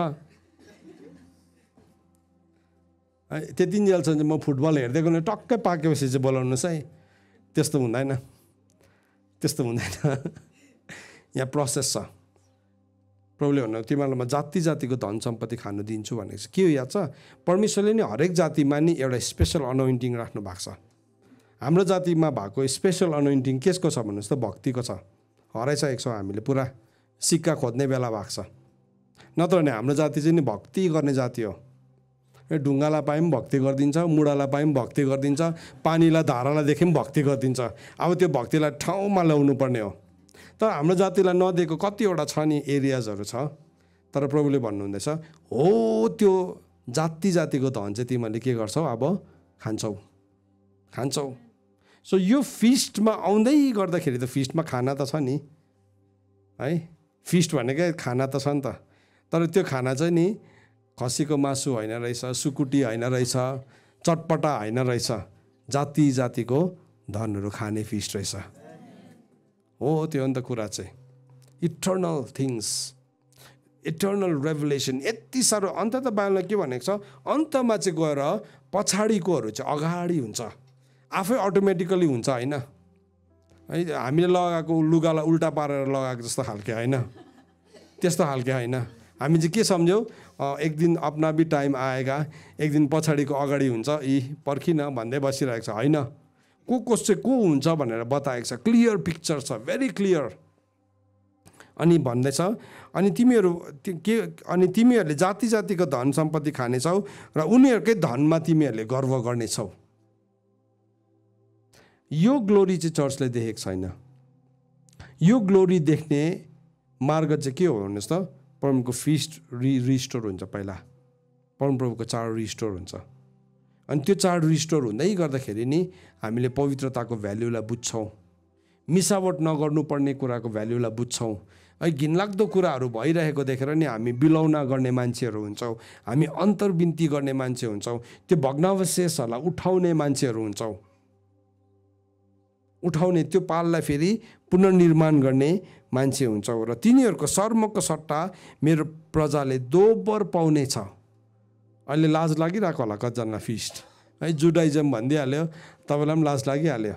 त्यतिन्जेलसम्म चाहिँ म फुटबल हेर्दै गर्नु टक्कै पाकेपछि चाहिँ बोलाउनुहोस् है। त्यस्तो हुँदैन, त्यस्तो हुँदैन। यहाँ प्रोसेस छ। प्रभुले भन्नु तिमीहरूलाई म जाति जातिको धन सम्पत्ति खानु दिन्छु भनेको छ। के हो याद छ? परमेश्वरले नि हरेक जातिमा नि एउटा स्पेसल अनोइन्टिङ राख्नु भएको छ। हाम्रो जातिमा भएको स्पेसल अनोइन्टिङ केसको छ भन्नुहोस् त? भक्तिको छ। हराइसकेको छ हामीले, पुरा सिक्का खोज्ने बेला भएको छ। नत्र भने हाम्रो जाति चाहिँ नि भक्ति गर्ने जाति हो। ढुङ्गालाई पाए पनि भक्ति गरिदिन्छ, मुढालाई पाए पनि भक्ति गरिदिन्छ, पानीलाई धारालाई देखे पनि भक्ति गरिदिन्छ। अब त्यो भक्तिलाई ठाउँमा ल्याउनु पर्ने हो। तर हाम्रो जातिलाई नदिएको कतिवटा छ नि एरियाजहरू छ। तर प्रभुले भन्नुहुँदैछ हो त्यो जाति जातिको धन चाहिँ तिमीहरूले के गर्छौ? अब खान्छौ। सो यो फिस्टमा आउँदै गर्दाखेरि त फिस्टमा खाना त छ नि है। फिस्ट भनेकै खाना त छ नि त। तर त्यो खाना चाहिँ नि खसीको मासु होइन रहेछ, सुकुटी होइन रहेछ, चटपटा होइन रहेछ, जाति जातिको धनहरू खाने फिस्ट रहेछ। हो त्यो अन्त कुरा चाहिँ इटर्नल थिङ्स, इटर्नल रेभलेसन। यति साह्रो अन्त त बाइबलमा के भनेको छ? अन्तमा चाहिँ गएर पछाडिकोहरू चाहिँ अगाडि हुन्छ, आफै अटोमेटिकली हुन्छ होइन। है हामीले लगाएको लुगालाई उल्टा पारेर लगाएको जस्तो खालके होइन, त्यस्तो खालके होइन। हामी चाहिँ के सम्झ्यौँ? एक दिन अपना भी टाइम आएगा, एक दिन पछाडिको अगाडि हुन्छ, पर्खिन भन्दै बसिरहेको छ होइन। को चाहिँ को हुन्छ भनेर बताएको छ। क्लियर पिक्चर छ, भेरी क्लियर। अनि भन्दैछ अनि तिमीहरूले जाति जातिको धन सम्पत्ति खानेछौ र उनीहरूकै धनमा तिमीहरूले गर्व गर्नेछौ। यो ग्लोरी चाहिँ चर्चले देखेको छैन। यो ग्लोरी देख्ने मार्ग चाहिँ के हो भन्नुहोस् त? परमप्रभुको फिस्ट रिस्टोर हुन्छ। पहिला परमप्रभुको चाड रिस्टोर हुन्छ। अनि त्यो चाड रिस्टोर हुँदै गर्दाखेरि नि हामीले पवित्रताको भ्याल्युलाई बुझ्छौँ, मिसावट नगर्नुपर्ने कुराको भ्याल्युलाई बुझ्छौँ। है घिनलाग्दो कुराहरू भइरहेको देखेर नि हामी बिलौना गर्ने मान्छेहरू हुन्छौँ, हामी अन्तर्विन्ती गर्ने मान्छे हुन्छौँ, त्यो भग्नावशेषहरूलाई उठाउने मान्छेहरू हुन्छौँ। उठाउने त्यो पाललाई फेरि पुनर्निर्माण गर्ने मान्छे हुन्छौँ। र तिनीहरूको सर्मको सट्टा मेरो प्रजाले दोब्बर पाउनेछ। अहिले लाज लागिरहेको होला कतिजना फिस्ट है, जुडाइजम भनिदिइहाल्यो, तपाईँलाई पनि लाज लागिहाल्यो।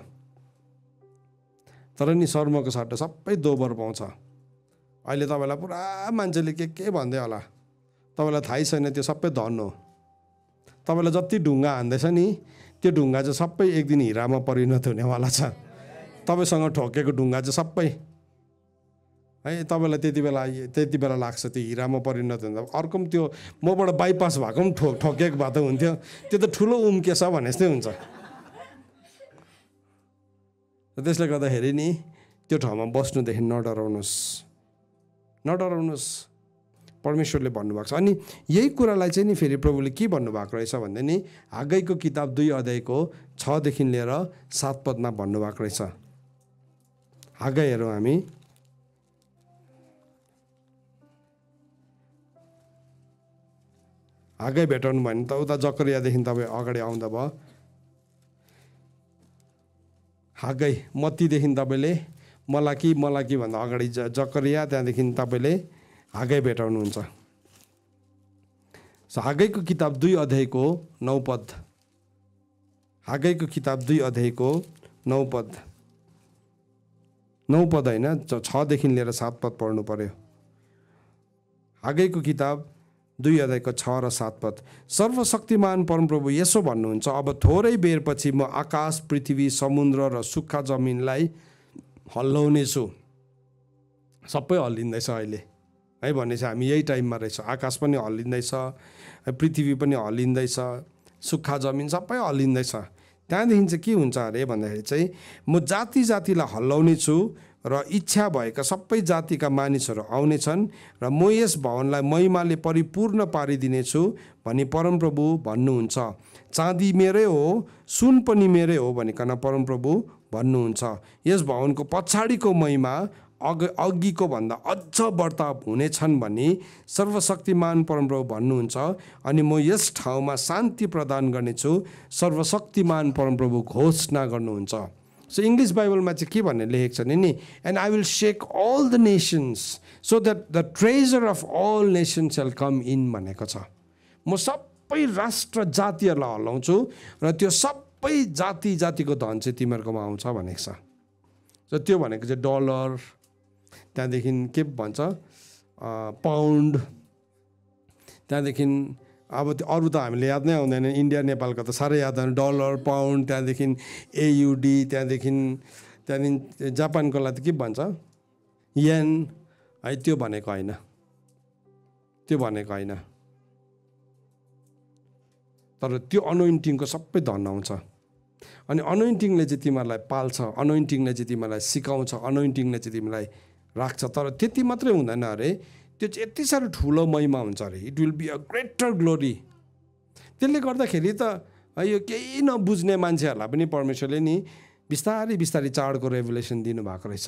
तर नि सर्मको सट्टा सबै दोब्बर पाउँछ। अहिले तपाईँलाई पुरा मान्छेले के भन्दै होला, तपाईँलाई थाहै छैन त्यो सबै धन हो। तपाईँलाई जति ढुङ्गा हान्दैछ नि त्यो ढुङ्गा चाहिँ सबै एक दिन हिरामा परिणत हुनेवाला छ। तपाईँसँग ठोकेको ढुङ्गा चाहिँ सबै है तपाईँलाई त्यति बेला लाग्छ त्यो हिरामा परिणत हुन्छ। अर्को पनि त्यो मबाट बाइपास भएको पनि ठोकेको भए त हुन्थ्यो, त्यो त ठुलो उम्केछ भने जस्तै हुन्छ। त्यसले गर्दाखेरि नि त्यो ठाउँमा बस्नुदेखि नडराउनुहोस्, नडराउनुहोस्। परमेश्वरले भन्नुभएको छ। अनि यही कुरालाई चाहिँ नि फेरि प्रभुले के भन्नुभएको रहेछ भन्दा नि हागैको किताब 2 अध्यायको 6 देखि लिएर 7 पदमा भन्नुभएको रहेछ। हागै हेरौँ हामी। हागै भेटाउनु भयो भने त उता जकरियादेखि तपाईँ अगाडि आउँदा भयो। हागै मत्तीदेखि तपाईँले मलाकी भन्दा अगाडि जकरिया, त्यहाँदेखि तपाईँले हागै भेटाउनुहुन्छ। हागैको किताब 2 अध्यायको 9 पद। हागैको किताब 2 अध्यायको 9 पद। 9 पद होइन, 6 देखि लिएर 7 पद पढ्नु पर्यो। हागैको किताब 2 अध्यायको 6 र 7 पद। सर्वशक्तिमान परमप्रभु यसो भन्नुहुन्छ, अब थोरै बेरपछि म आकाश, पृथ्वी, समुद्र र सुक्खा जमिनलाई हल्लाउनेछु। सबै हल्लिँदैछ अहिले है भनेपछि हामी यही टाइममा रहेछ। आकाश पनि हल्लिँदैछ, पृथ्वी पनि हल्लिँदैछ, सुक्खा जमिन सबै हल्लिँदैछ। त्यहाँदेखि चाहिँ के हुन्छ अरे भन्दाखेरि चाहिँ म जाति जातिलाई हल्लाउने छु र इच्छा भएका सबै जातिका मानिसहरू आउनेछन् र म यस भवनलाई महिमाले परिपूर्ण पारिदिनेछु भनी परमप्रभु भन्नुहुन्छ। चाँदी मेरै हो, सुन पनि मेरै हो भनिकन परमप्रभु भन्नुहुन्छ। यस भवनको पछाडिको महिमा अघिको भन्दा अझ बढ्ता हुनेछन् भनी सर्वशक्तिमान परमप्रभु भन्नुहुन्छ। अनि म यस ठाउँमा शान्ति प्रदान गर्नेछु, सर्वशक्तिमान परमप्रभु घोषणा गर्नुहुन्छ। सो इङ्ग्लिस बाइबलमा चाहिँ के भन्ने लेखेको छ नि, and I will shake all the nations so that the treasure of all nations shall come in भनेको छ। म सबै राष्ट्र जातिहरूलाई हल्लाउँछु र त्यो सबै जाति जातिको धन चाहिँ तिमीहरूकोमा आउँछ भनेको छ। सो त्यो भनेको चाहिँ डलर, त्यहाँदेखि के भन्छ पाउन्ड, त्यहाँदेखि अब त्यो अरू त हामीले याद नै आउँदैन, इन्डिया नेपालको त साह्रै याद आउँदैन, डलर पाउन्ड, त्यहाँदेखि एयुडी, त्यहाँदेखि जापानकोलाई त के भन्छ येन है, त्यो भनेको होइन, त्यो भनेको होइन। तर त्यो अनोइन्टिङको सबै धन आउँछ। अनि अनोइन्टिङले चाहिँ तिमीहरूलाई पाल्छ, अनोइन्टिङले चाहिँ तिमीलाई सिकाउँछ, अनोइन्टिङले चाहिँ तिमीलाई राख्छ। तर त्यति मात्रै हुँदैन अरे, त्यो चाहिँ यति साह्रो ठुलो महिमा हुन्छ अरे, it will be a greater glory. त्यसले गर्दाखेरि त यो केही नबुझ्ने मान्छेहरूलाई पनि परमेश्वरले नि बिस्तारै बिस्तारै चाडको रेभुलेसन दिनुभएको रहेछ।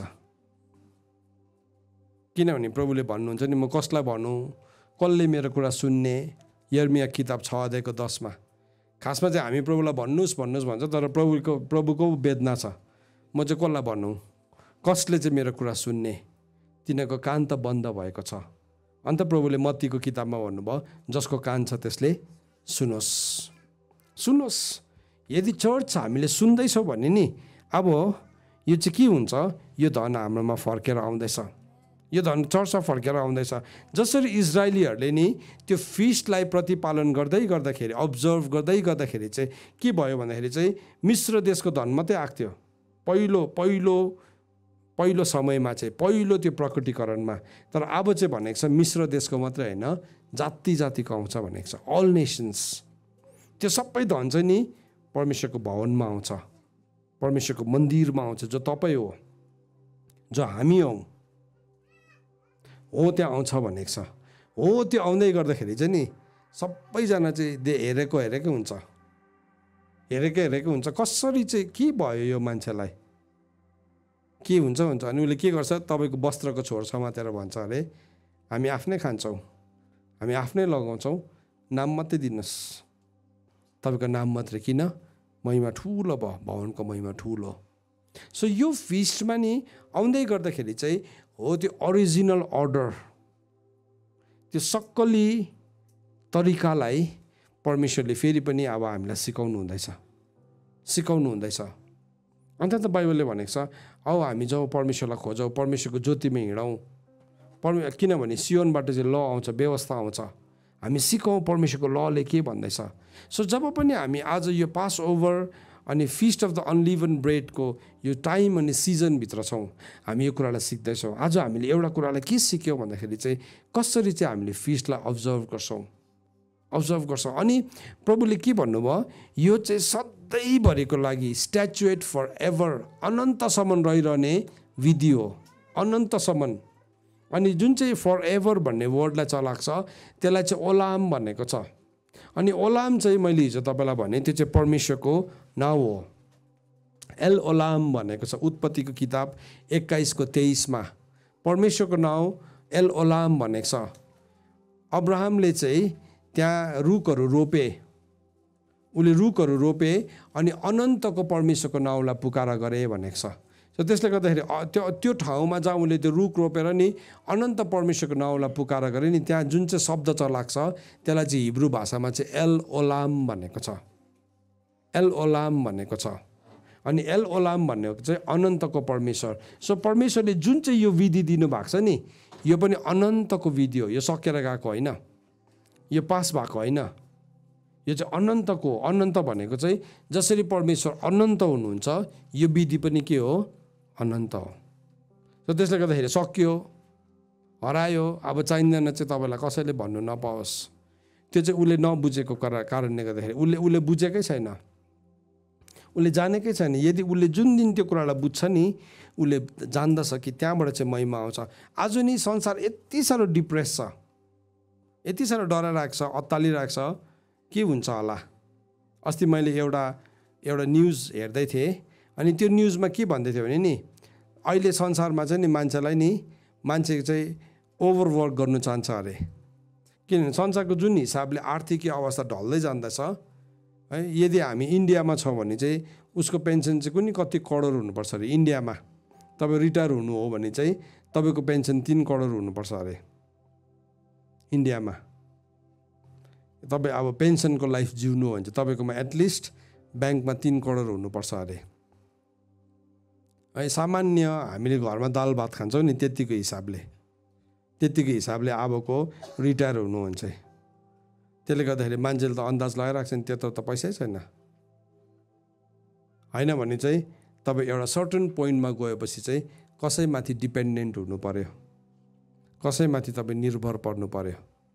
किनभने प्रभुले भन्नुहुन्छ नि, म कसलाई भनौँ, कसले मेरो कुरा सुन्ने। यर्मिया किताब 6:10 खासमा चाहिँ हामी प्रभुलाई भन्नुहोस् भन्नुहोस् भन्छ, तर प्रभुको वेदना छ, म चाहिँ कसलाई भनौँ, कसले चाहिँ मेरो कुरा सुन्ने, तिनीहरूको कान त बन्द भएको छ। अन्त प्रभुले मत्तीको किताबमा भन्नुभयो, जसको कान छ त्यसले सुनोस्, सुनोस्। यदि चर्च हामीले सुन्दैछौँ भने नि अब यो चाहिँ के हुन्छ, यो धन हाम्रोमा फर्केर आउँदैछ, यो धन चर्चमा फर्केर आउँदैछ। जसरी इजरायलीहरूले नि त्यो फिस्टलाई प्रतिपालन गर्दै गर्दाखेरि, अब्जर्भ गर्दै गर्दाखेरि चाहिँ के भयो भन्दाखेरि चाहिँ मिश्र देशको धन मात्रै आएको थियो पहिलो समयमा चाहिँ, पहिलो त्यो प्रकटीकरणमा। तर अब चाहिँ भनेको छ मिश्र देशको मात्रै होइन, जाति जातिको आउँछ भनेको छ, अल नेसन्स। त्यो सबै धन चाहिँ नि परमेश्वरको भवनमा आउँछ, परमेश्वरको मन्दिरमा आउँछ, जो तपाईँ हो, जो हामी हौँ, हो त्यहाँ आउँछ भनेको छ। हो त्यो आउँदै गर्दाखेरि चाहिँ नि सबैजना चाहिँ हेरेकै हुन्छ, हेरेकै हुन्छ, कसरी चाहिँ के भयो यो मान्छेलाई, के हुन्छ। अनि उसले के गर्छ, तपाईँको वस्त्रको छोर समातेर भन्छ अरे हामी आफ्नै खान्छौँ, हामी आफ्नै लगाउँछौँ, नाम मात्रै दिनुहोस्, तपाईँको नाम मात्रै, किन महिमा ठुलो भयो, भवनको महिमा ठुलो। सो यो फिस्टमा नि आउँदै गर्दाखेरि चाहिँ हो त्यो ओरिजिनल अर्डर, त्यो सक्कली तरिकालाई परमेश्वरले फेरि पनि अब हामीलाई सिकाउनु हुँदैछ। अन्त त बाइबलले भनेको छ, औ हामी जाउँ परमेश्वरलाई खोजौँ, परमेश्वरको ज्योतिमा हिँडौँ। किनभने सियोनबाट चाहिँ ल आउँछ, व्यवस्था आउँछ, हामी सिकौँ परमेश्वरको लले के भन्दैछ। सो जब पनि हामी आज यो पास ओभर अनि फिस्ट अफ द अनलिभन ब्रेडको यो टाइम अनि सिजनभित्र छौँ, हामी यो कुरालाई सिक्दैछौँ। आज हामीले एउटा कुरालाई के सिक्यौँ भन्दाखेरि चाहिँ कसरी चाहिँ हामीले फिस्टलाई अब्जर्भ गर्छौँ। अनि प्रभुले के भन्नुभयो, यो चाहिँ सधैँभरिको लागि स्ट्याचुएट फर एभर, अनन्तसम्म रहिरहने विधि हो, अनन्तसम्म। अनि जुन चाहिँ फर एभर भन्ने वर्डलाई चलाएको छ त्यसलाई चाहिँ ओलाम भनेको छ। अनि ओलाम चाहिँ मैले हिजो तपाईँलाई भने त्यो चाहिँ परमेश्वरको नाउँ हो। एल ओलाम भनेको छ उत्पत्तिको किताब 21:23 परमेश्वरको नाउँ एल ओलाम भनेको छ। अब्राहमले चाहिँ त्यहाँ रुखहरू रोपे अनि अनन्तको परमेश्वरको नाउँलाई पुकारा गरे भनेको छ। सो त्यसले गर्दाखेरि त्यो ठाउँमा जहाँ उसले त्यो रुख रोपेर नि अनन्त परमेश्वरको नाउँलाई पुकारा गरे नि, त्यहाँ जुन चाहिँ शब्द चलाएको छ त्यसलाई चाहिँ हिब्रू भाषामा चाहिँ एल ओलाम भनेको छ, एल ओलाम भनेको छ। अनि एल ओलाम भनेको चाहिँ अनन्तको परमेश्वर। सो परमेश्वरले जुन चाहिँ यो विधि दिनुभएको छ नि, यो पनि अनन्तको विधि हो, यो सकेर गएको होइन, यो पास भएको होइन, यो चाहिँ अनन्तको। अनन्त भनेको चाहिँ जसरी परमेश्वर अनन्त हुनुहुन्छ, यो विधि पनि के हो, अनन्त हो। सो त्यसले गर्दाखेरि सक्यो, हरायो, अब चाहिँदैन चाहिँ तपाईँलाई कसैले भन्नु नपाओस्। त्यो चाहिँ उसले नबुझेको कारणले गर्दाखेरि उसले बुझेकै छैन, उसले जानेकै छैन। यदि उसले जुन दिन त्यो कुरालाई बुझ्छ नि, उसले जान्दछ कि त्यहाँबाट चाहिँ महिमा आउँछ। आज नि संसार यति साह्रो डिप्रेस छ, यति साह्रो डराइरहेको छ, अत्तालिरहेको छ, के हुन्छ होला। अस्ति मैले एउटा न्युज हेर्दै थिएँ, अनि त्यो न्युजमा के भन्दै थियो भने नि, अहिले संसारमा चाहिँ नि मान्छे चाहिँ ओभरवर्क गर्नु चाहन्छ अरे। किनभने संसारको जुन हिसाबले आर्थिक अवस्था ढल्दै जाँदैछ है, यदि हामी इन्डियामा छौँ भने चाहिँ उसको पेन्सन चाहिँ कुनै कति करोड हुनुपर्छ अरे। इन्डियामा तपाईँ रिटायर हुनु हो भने चाहिँ तपाईँको पेन्सन 3 करोड हुनुपर्छ अरे इन्डियामा। तपाईँ अब पेन्सनको लाइफ जिउनु हो भने चाहिँ तपाईँकोमा एटलिस्ट ब्याङ्कमा 3 करोड हुनुपर्छ अरे है। सामान्य हामीले घरमा दाल भात खान्छौँ नि, त्यतिको हिसाबले अबको रिटायर हुनुहुन्छ। त्यसले गर्दाखेरि मान्छेले त अन्दाज लगाइरहेको छ नि, त्यत्रो त पैसै छैन होइन भने चाहिँ तपाईँ एउटा सर्टन पोइन्टमा गएपछि चाहिँ कसैमाथि डिपेन्डेन्ट हुनु पर्यो, कसैमाथि तपाईँ निर्भर पर्नु पर्यो।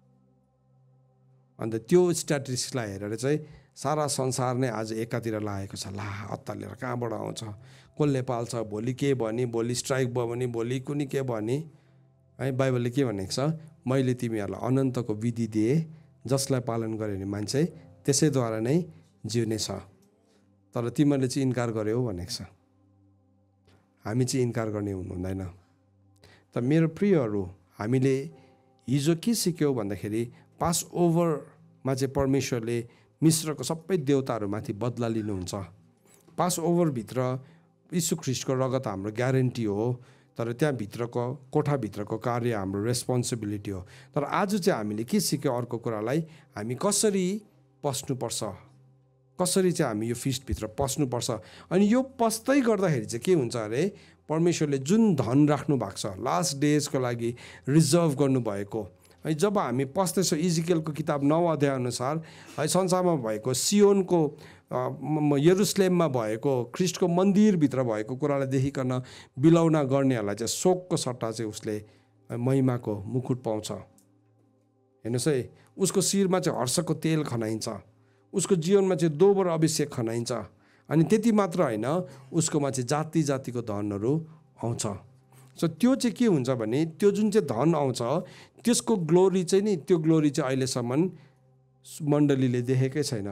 अन्त त्यो स्ट्याटिस्टिक्सलाई हेरेर चाहिँ सारा संसार नै आज एकातिर लागेको छ। ला अत्तालिएर कहाँबाट आउँछ, कसले पाल्छ, भोलि के भने, भोलि स्ट्राइक भयो भने, भोलि कुनै के भने है। बाइबलले के भनेको छ, मैले तिमीहरूलाई अनन्तको विधि दिएँ, जसलाई पालन गर्यो भने मान्छे त्यसैद्वारा नै जिउने छ, तर तिमीहरूले चाहिँ इन्कार गर्यौ भनेको छ। हामी चाहिँ इन्कार गर्ने हुनु हुँदैन। त मेरो प्रियहरू, हामीले हिजो के सिक्यौँ भन्दाखेरि पास ओभरमा चाहिँ परमेश्वरले मिश्रको सबै देवताहरूमाथि बदला लिनुहुन्छ। पास ओभरभित्र यीशु ख्रीष्टको रगत हाम्रो ग्यारेन्टी हो, तर त्यहाँभित्रको कोठाभित्रको कार्य हाम्रो रेस्पोन्सिबिलिटी हो। तर आज चाहिँ हामीले के सिक्यौँ, अर्को कुरालाई हामी कसरी पस्नुपर्छ, कसरी चाहिँ हामी यो फिस्टभित्र पस्नुपर्छ। अनि यो पस्दै गर्दाखेरि चाहिँ के हुन्छ अरे, परमेश्वरले जुन धन राख्नु भएको छ लास्ट डेजको लागि रिजर्भ गर्नुभएको है, जब हामी पस्दैछौँ इजिकेलको किताब 9 अध्याय अनुसार है, संसारमा भएको सियोनको यरुसलेममा भएको ख्रीष्टको मन्दिरभित्र भएको कुरालाई देखिकन बिलौना गर्नेहरूलाई चाहिँ शोकको सट्टा चाहिँ उसले महिमाको मुकुट पाउँछ। हेर्नुहोस् है, उसको शिरमा चाहिँ हर्षको तेल खनाइन्छ, उसको जीवनमा चाहिँ दोबर अभिषेक खनाइन्छ। अनि त्यति मात्र होइन, उसकोमा चाहिँ जाति जातिको धनहरू आउँछ। सो त्यो चाहिँ के हुन्छ भने, त्यो जुन चाहिँ धन आउँछ त्यसको ग्लोरी चाहिँ नि, त्यो ग्लोरी चाहिँ अहिलेसम्म मण्डलीले देखेकै छैन,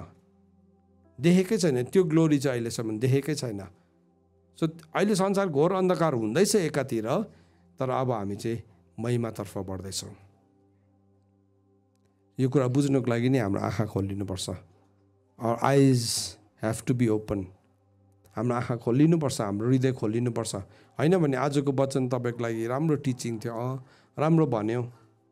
त्यो ग्लोरी चाहिँ अहिलेसम्म देखेकै छैन। सो अहिले संसार घोर अन्धकार हुँदैछ एकातिर, तर अब हामी चाहिँ महिमातर्फ बढ्दैछौँ। यो कुरा बुझ्नुको लागि नै हाम्रो आँखा खोलिनुपर्छ। Our eyes have to be open. हाम्रो आँखा खोलिनुपर्छ, हाम्रो हृदय खोलिनुपर्छ। होइन भने आजको वचन तपाईँको लागि राम्रो टिचिङ थियो, राम्रो भन्यो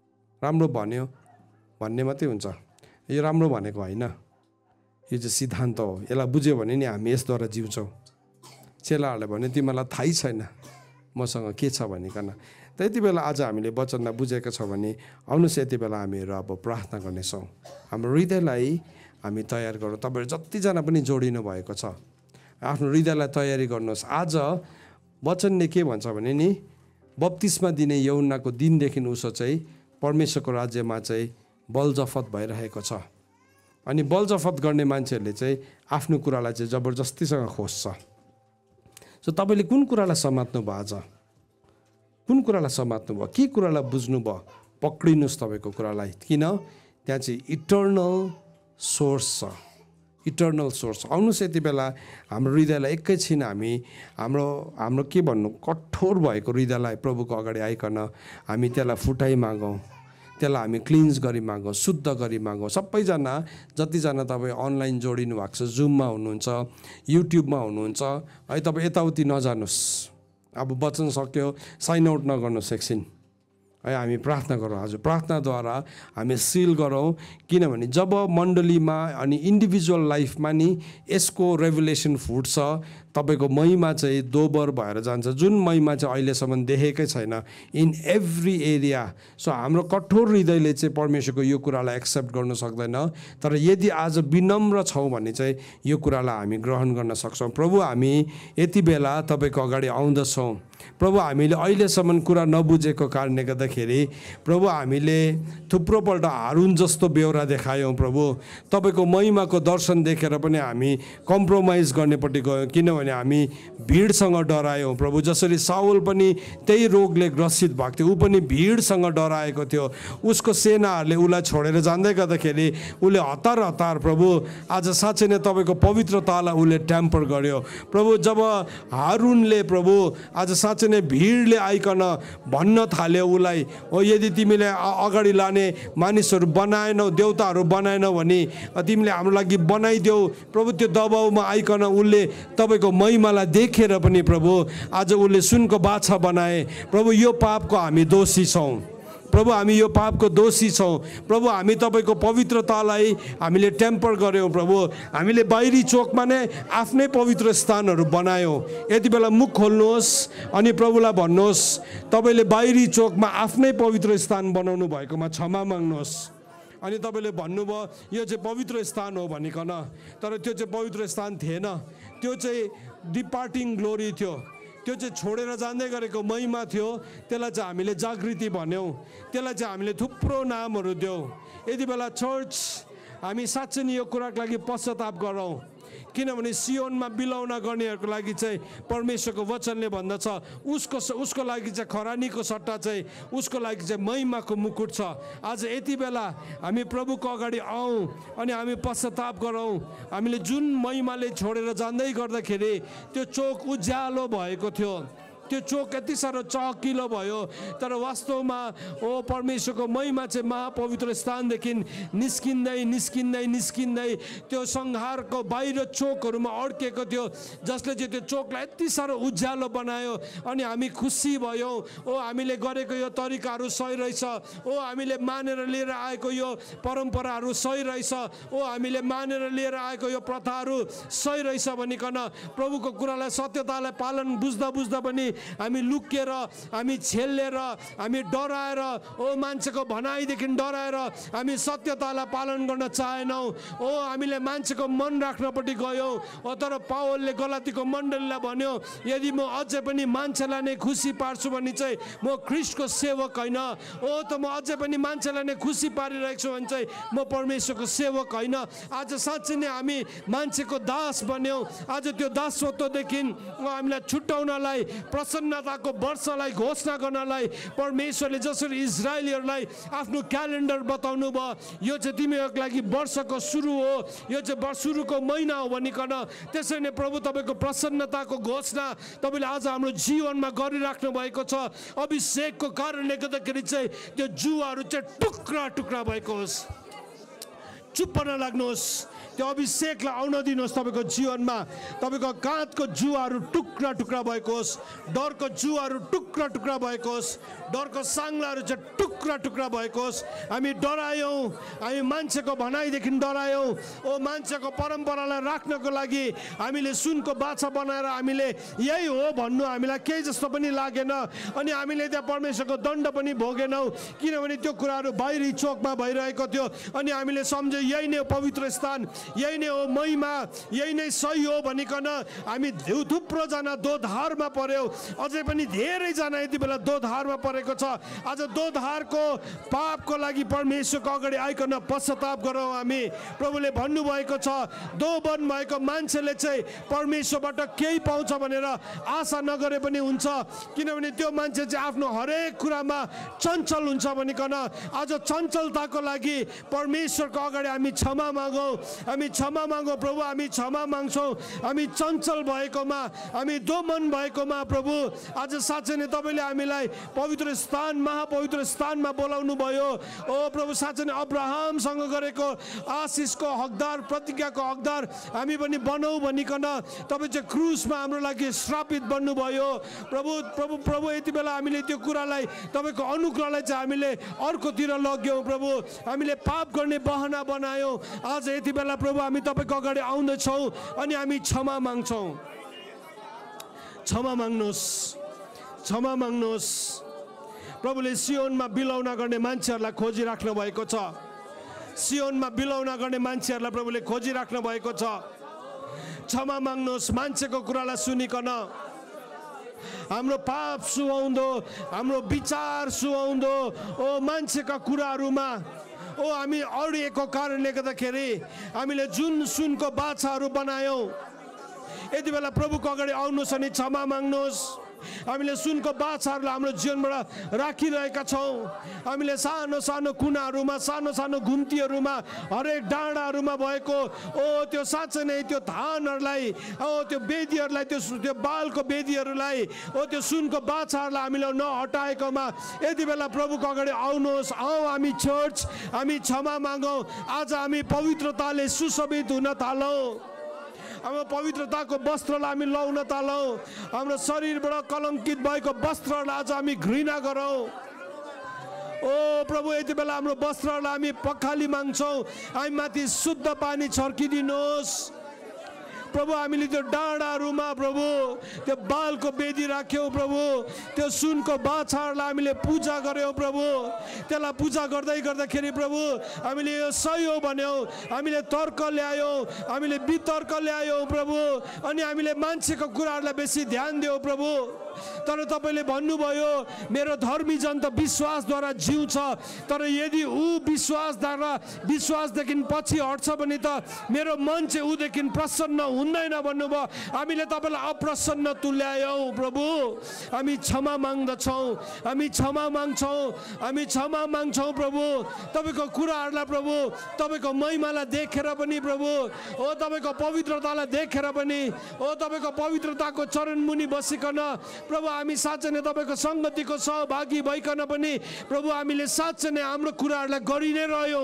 भन्ने मात्रै हुन्छ। यो राम्रो भनेको होइन, यो चाहिँ सिद्धान्त हो। यसलाई बुझ्यो भने नि हामी यसद्वारा जिउँछौँ। चेलाहरूले भने तिमीलाई थाहै छैन मसँग के छ भनिकन। त यति बेला आज हामीले वचनलाई बुझेका छौँ भने आउनुहोस् यति बेला हामीहरू अब प्रार्थना गर्नेछौँ। हाम्रो हृदयलाई हामी तयार गरौँ। तपाईँहरू जतिजना पनि जोडिनु भएको छ, आफ्नो हृदयलाई तयारी गर्नुहोस्। आज वचनले के भन्छ भने नि, बप्तिस्मा दिने यूहन्नाको दिनदेखि उसो चाहिँ परमेश्वरको राज्यमा चाहिँ बलजफत भइरहेको छ। अनि बलजफत गर्ने मान्छेहरूले चाहिँ आफ्नो कुरालाई चाहिँ जबरजस्तीसँग खोज्छ। सो तपाईँले कुन कुरालाई समात्नु भयो, आज कुन कुरालाई समात्नु भयो, के कुरालाई बुझ्नु भयो, पक्रिनुहोस् तपाईँको कुरालाई। किन त्यहाँ चाहिँ इटर्नल सोर्स छ, इटर्नल सोर्स। आउनुहोस् यति बेला हाम्रो हृदयलाई एकैछिन हाम्रो के भन्नु, कठोर भएको हृदयलाई प्रभुको अगाडि आइकन हामी त्यसलाई फुटाइ मागौँ, त्यसलाई हामी क्लिन्स गरी मागौँ, शुद्ध गरी मागौँ। सबैजना जतिजना तपाईँ अनलाइन जोडिनु भएको छ, जुममा हुनुहुन्छ, युट्युबमा हुनुहुन्छ है, तपाईँ यताउति नजानुहोस्। अब वचन सक्यो, साइन आउट नगर्नुहोस् एकछिन है। हामी प्रार्थना गरौँ। हजुर, प्रार्थनाद्वारा हामी सिल गरौँ। किनभने जब मण्डलीमा अनि इन्डिभिजुअल लाइफमा नि यसको रेभुलेसन फुट्छ, तपाईँको महिमा चाहिँ दोबर भएर जान्छ, जुन महिमा चाहिँ अहिलेसम्म देखेकै छैन इन एभ्री एरिया। सो हाम्रो कठोर हृदयले चाहिँ परमेश्वरको यो कुरालाई एक्सेप्ट गर्नु सक्दैन। तर यदि आज विनम्र छौँ भने चाहिँ यो कुरालाई हामी ग्रहण गर्न सक्छौँ। प्रभु, हामी यति बेला तपाईँको अगाडि आउँदछौँ। प्रभु हामीले अहिलेसम्म कुरा नबुझेको कारणले गर्दाखेरि प्रभु हामीले थुप्रोपल्ट हारुन जस्तो बेहोरा देखायौँ प्रभु। तपाईँको महिमाको दर्शन देखेर पनि हामी कम्प्रोमाइज गर्नेपट्टि गयौँ, किनभने हामी भिडसँग डरायौँ प्रभु। जसरी साउल पनि त्यही रोगले ग्रसित भएको थियो, ऊ पनि भिडसँग डराएको थियो, उसको सेनाहरूले उसलाई छोडेर जाँदै गर्दाखेरि उसले हतार हतार प्रभु आज साँच्चै नै तपाईँको पवित्रतालाई उसले ट्याम्पर गर्यो प्रभु। जब हारुनले प्रभु आज साँच्चै नै भिडले आइकन भन्न थाल्यो उसलाई, हो यदि तिमीले अगाडि लाने मानिसहरू बनाएनौ, देवताहरू बनाएनौ भने तिमीले हाम्रो लागि बनाइदेऊ प्रभु। त्यो दबाउमा आइकन उसले तपाईँको महिमालाई देखेर पनि प्रभु आज उसले सुनको बाछा बनाए प्रभु। यो पापको हामी दोषी छौँ प्रभु, हामी यो पापको दोषी छौँ प्रभु। हामी तपाईँको पवित्रतालाई हामीले टेम्पर गऱ्यौँ प्रभु। हामीले बाहिरी चोकमा नै आफ्नै पवित्र स्थानहरू बनायौँ। यति बेला मुख खोल्नुहोस् अनि प्रभुलाई भन्नुहोस्, तपाईँले बाहिरी चोकमा आफ्नै पवित्र स्थान बनाउनु भएकोमा क्षमा माग्नुहोस्। अनि तपाईँले भन्नुभयो यो चाहिँ पवित्र स्थान हो भनिकन, तर त्यो चाहिँ पवित्र स्थान थिएन, त्यो चाहिँ डिपार्टिङ ग्लोरी थियो, त्यो चाहिँ छोडेर जाँदै गरेको महिमा थियो। त्यसलाई चाहिँ हामीले जागृति भन्यौँ, त्यसलाई चाहिँ हामीले थुप्रो नामहरू दियौँ। यति बेला चर्च हामी साँच्चै नै यो कुराको लागि पश्चाताप गरौँ, किनभने सियोनमा बिलौना गर्नेहरूको लागि चाहिँ परमेश्वरको वचनले भन्दछ उसको लागि चाहिँ खरानीको सट्टा चाहिँ उसको लागि चाहिँ महिमाको मुकुट छ। आज यति बेला हामी प्रभुको अगाडि आउँ अनि हामी पश्चाताप गरौँ। हामीले जुन महिमाले छोडेर जाँदै गर्दाखेरि त्यो चोक उज्यालो भएको थियो, त्यो चोक यति साह्रो चहकिलो भयो, तर वास्तवमा ओ परमेश्वरको महिमा चाहिँ महापवित्र स्थानदेखि निस्किँदै निस्किँदै निस्किँदै त्यो संहारको बाहिर चोकहरूमा अड्केको थियो, जसले चाहिँ त्यो चोकलाई यति साह्रो उज्यालो बनायो। अनि हामी खुसी भयौँ, ओ हामीले गरेको यो तरिकाहरू सही रहेछ, ओ हामीले मानेर लिएर आएको यो परम्पराहरू सही रहेछ, ओ हामीले मानेर लिएर आएको यो प्रथाहरू सही रहेछ भनिकन प्रभुको कुरालाई सत्यतालाई पालन बुझ्दा बुझ्दा पनि हामी लुकेर, हामी छेलेर, हामी डराएर, ओ मान्छेको भनाइदेखि डराएर हामी सत्यतालाई पालन गर्न चाहेनौँ। ओ हामीले मान्छेको मन राख्नपट्टि गयौँ। तर पावलले गलातीको मण्डलीलाई भन्यो, यदि म अझै पनि मान्छेलाई नै खुसी पार्छु भने चाहिँ म ख्रिस्टको सेवक होइन। ओ त म अझै पनि मान्छेलाई नै खुसी पारिरहेको छु भने चाहिँ म परमेश्वरको सेवक होइन। आज साँच्चै नै हामी मान्छेको दास बन्यौँ। आज त्यो दासत्वदेखि हामीलाई छुट्याउनलाई, प्रसन्नताको वर्षलाई घोषणा गर्नलाई परमेश्वरले जसरी इजरायलीहरूलाई आफ्नो क्यालेन्डर बताउनु भयो, यो चाहिँ तिमीहरूको लागि वर्षको सुरु हो, यो चाहिँ सुरुको महिना हो भनिकन त्यसरी नै प्रभु तपाईँको प्रसन्नताको घोषणा तपाईँले आज हाम्रो जीवनमा गरिराख्नु भएको छ। अभिषेकको कारणले गर्दाखेरि चाहिँ त्यो जुवाहरू चाहिँ टुक्रा टुक्रा भएको होस्। चुप्प नलाग्नुहोस्, त्यो अभिषेकलाई आउन दिनुहोस् तपाईँको जीवनमा। तपाईँको काँधको जुवाहरू टुक्रा टुक्रा भएको होस्, डरको जुवाहरू टुक्रा टुक्रा भएको होस्, डरको साङ्लाहरू चाहिँ टुक्रा टुक्रा भएको होस्। हामी डरायौँ, हामी मान्छेको भनाइदेखि डरायौँ। ओ मान्छेको परम्परालाई राख्नको लागि हामीले सुनको बाछा बनाएर हामीले यही हो भन्नु हामीलाई केही जस्तो पनि लागेन, अनि हामीले त्यहाँ परमेश्वरको दण्ड पनि भोगेनौँ, किनभने त्यो कुराहरू बाहिरी चोकमा भइरहेको थियो। अनि हामीले सम्झ्यौँ यही नै हो पवित्र स्थान, यही नै हो महिमा, यही नै सही हो भनिकन हामी थुप्रोजना दोधारमा पर्यौँ। अझै पनि धेरैजना यति बेला दोधारमा परेको छ। आज दोधारको पापको लागि परमेश्वरको अगाडि आइकन पश्चाताप गरौँ हामी। प्रभुले भन्नुभएको छ दोबन भएको मान्छेले चाहिँ परमेश्वरबाट केही पाउँछ भनेर आशा नगरे पनि हुन्छ, किनभने त्यो मान्छे चाहिँ आफ्नो हरेक कुरामा चञ्चल हुन्छ भनिकन आज चञ्चलताको लागि परमेश्वरको अगाडि हामी क्षमा मागौँ। हामी क्षमा मागौँ प्रभु, हामी क्षमा माग्छौँ। हामी चञ्चल भएकोमा, हामी दोमन भएकोमा प्रभु आज साँच्चै नै तपाईँले हामीलाई पवित्र स्थान, महापवित्र स्थानमा बोलाउनु भयो। ओ प्रभु साँच्चै नै अब्राहमसँग गरेको आशिषको हकदार, प्रतिज्ञाको हकदार हामी पनि बनौँ भनिकन तपाईँ चाहिँ क्रुसमा हाम्रो लागि श्रापित बन्नुभयो। प्रभु प्रभु प्रभु यति बेला हामीले त्यो कुरालाई, तपाईँको अनुग्रहलाई चाहिँ हामीले अर्कोतिर लग्यौँ प्रभु। हामीले पाप गर्ने बहाना बनायौँ। आज यति बेला प्रभु हामी तपाईँको अगाडि आउँदैछौँ अनि हामी क्षमा माग्छौँ। क्षमा माग्नुहोस्, क्षमा माग्नुहोस्। प्रभुले सियोनमा बिलौना गर्ने मान्छेहरूलाई खोजिराख्नु भएको छ। सियोनमा बिलौना गर्ने मान्छेहरूलाई प्रभुले खोजिराख्नु भएको छ। क्षमा माग्नुहोस्, मान्छेको कुरालाई सुनिकन हाम्रो पाप सुहाउँदो, हाम्रो विचार सुहाउँदो ओ मान्छेका कुराहरूमा ओ हामी अडिएको कारणले गर्दाखेरि हामीले जुन सुनको बाछाहरू बनायौँ, यति बेला प्रभुको अगाडि आउनुहोस् अनि क्षमा माग्नुहोस्। हामीले सुनको बाछाहरूलाई हाम्रो जीवनबाट राखिरहेका छौँ। हामीले सानो सानो कुनाहरूमा, सानो सानो घुम्तीहरूमा, हरेक डाँडाहरूमा भएको ओ त्यो साँच्चै नै त्यो धानहरूलाई, ओ त्यो वेदीहरूलाई, त्यो बालको वेदीहरूलाई, ओ त्यो सुनको बाछाहरूलाई हामीले नहटाएकोमा यति बेला प्रभुको अगाडि आउनुहोस्। आऊ हामी चर्च, हामी क्षमा मागौँ। आज हामी पवित्रताले सुशोभित हुन थालौँ। हाम्रो पवित्रताको वस्त्रलाई हामी लाउन थालौँ। हाम्रो शरीरबाट कलङ्कित भएको वस्त्रलाई आज हामी घृणा गरौँ। ओ प्रभु, यति बेला हाम्रो वस्त्रलाई हामी पखाली माग्छौँ। हामी माथि शुद्ध पानी छर्किदिनुहोस् प्रभु। हामीले त्यो डाँडाहरूमा प्रभु त्यो बालको वेदी राख्यौँ प्रभु। त्यो सुनको बाछाहरूलाई हामीले पूजा गऱ्यौँ प्रभु। त्यसलाई पूजा गर्दै गर्दाखेरि प्रभु हामीले यो सही हो भन्यौँ, हामीले तर्क ल्यायौँ, हामीले वितर्क ल्यायौँ प्रभु। अनि हामीले मान्छेको कुराहरूलाई बेसी ध्यान दियौँ प्रभु। तर तपाईँले भन्नुभयो मेरो धर्मी जन त विश्वासद्वारा जिउँछ, तर यदि ऊ विश्वासदेखि पछि हट्छ भने त मेरो मन चाहिँ ऊदेखि प्रसन्न हुँदैन भन्नुभयो। हामीले तपाईँलाई अप्रसन्न तुल्यायौँ प्रभु। हामी क्षमा माग्दछौँ, हामी क्षमा माग्छौँ, हामी क्षमा माग्छौँ प्रभु। तपाईँको कुराहरूलाई प्रभु, तपाईँको महिमालाई देखेर पनि प्रभु, ओ तपाईँको पवित्रतालाई देखेर पनि, ओ तपाईँको पवित्रताको चरणमुनि बसिकन प्रभु हामी साँच्चै नै तपाईँको सङ्गतिको सहभागी भइकन पनि प्रभु हामीले साँच्चै नै हाम्रो कुराहरूलाई गरि नै रह्यौँ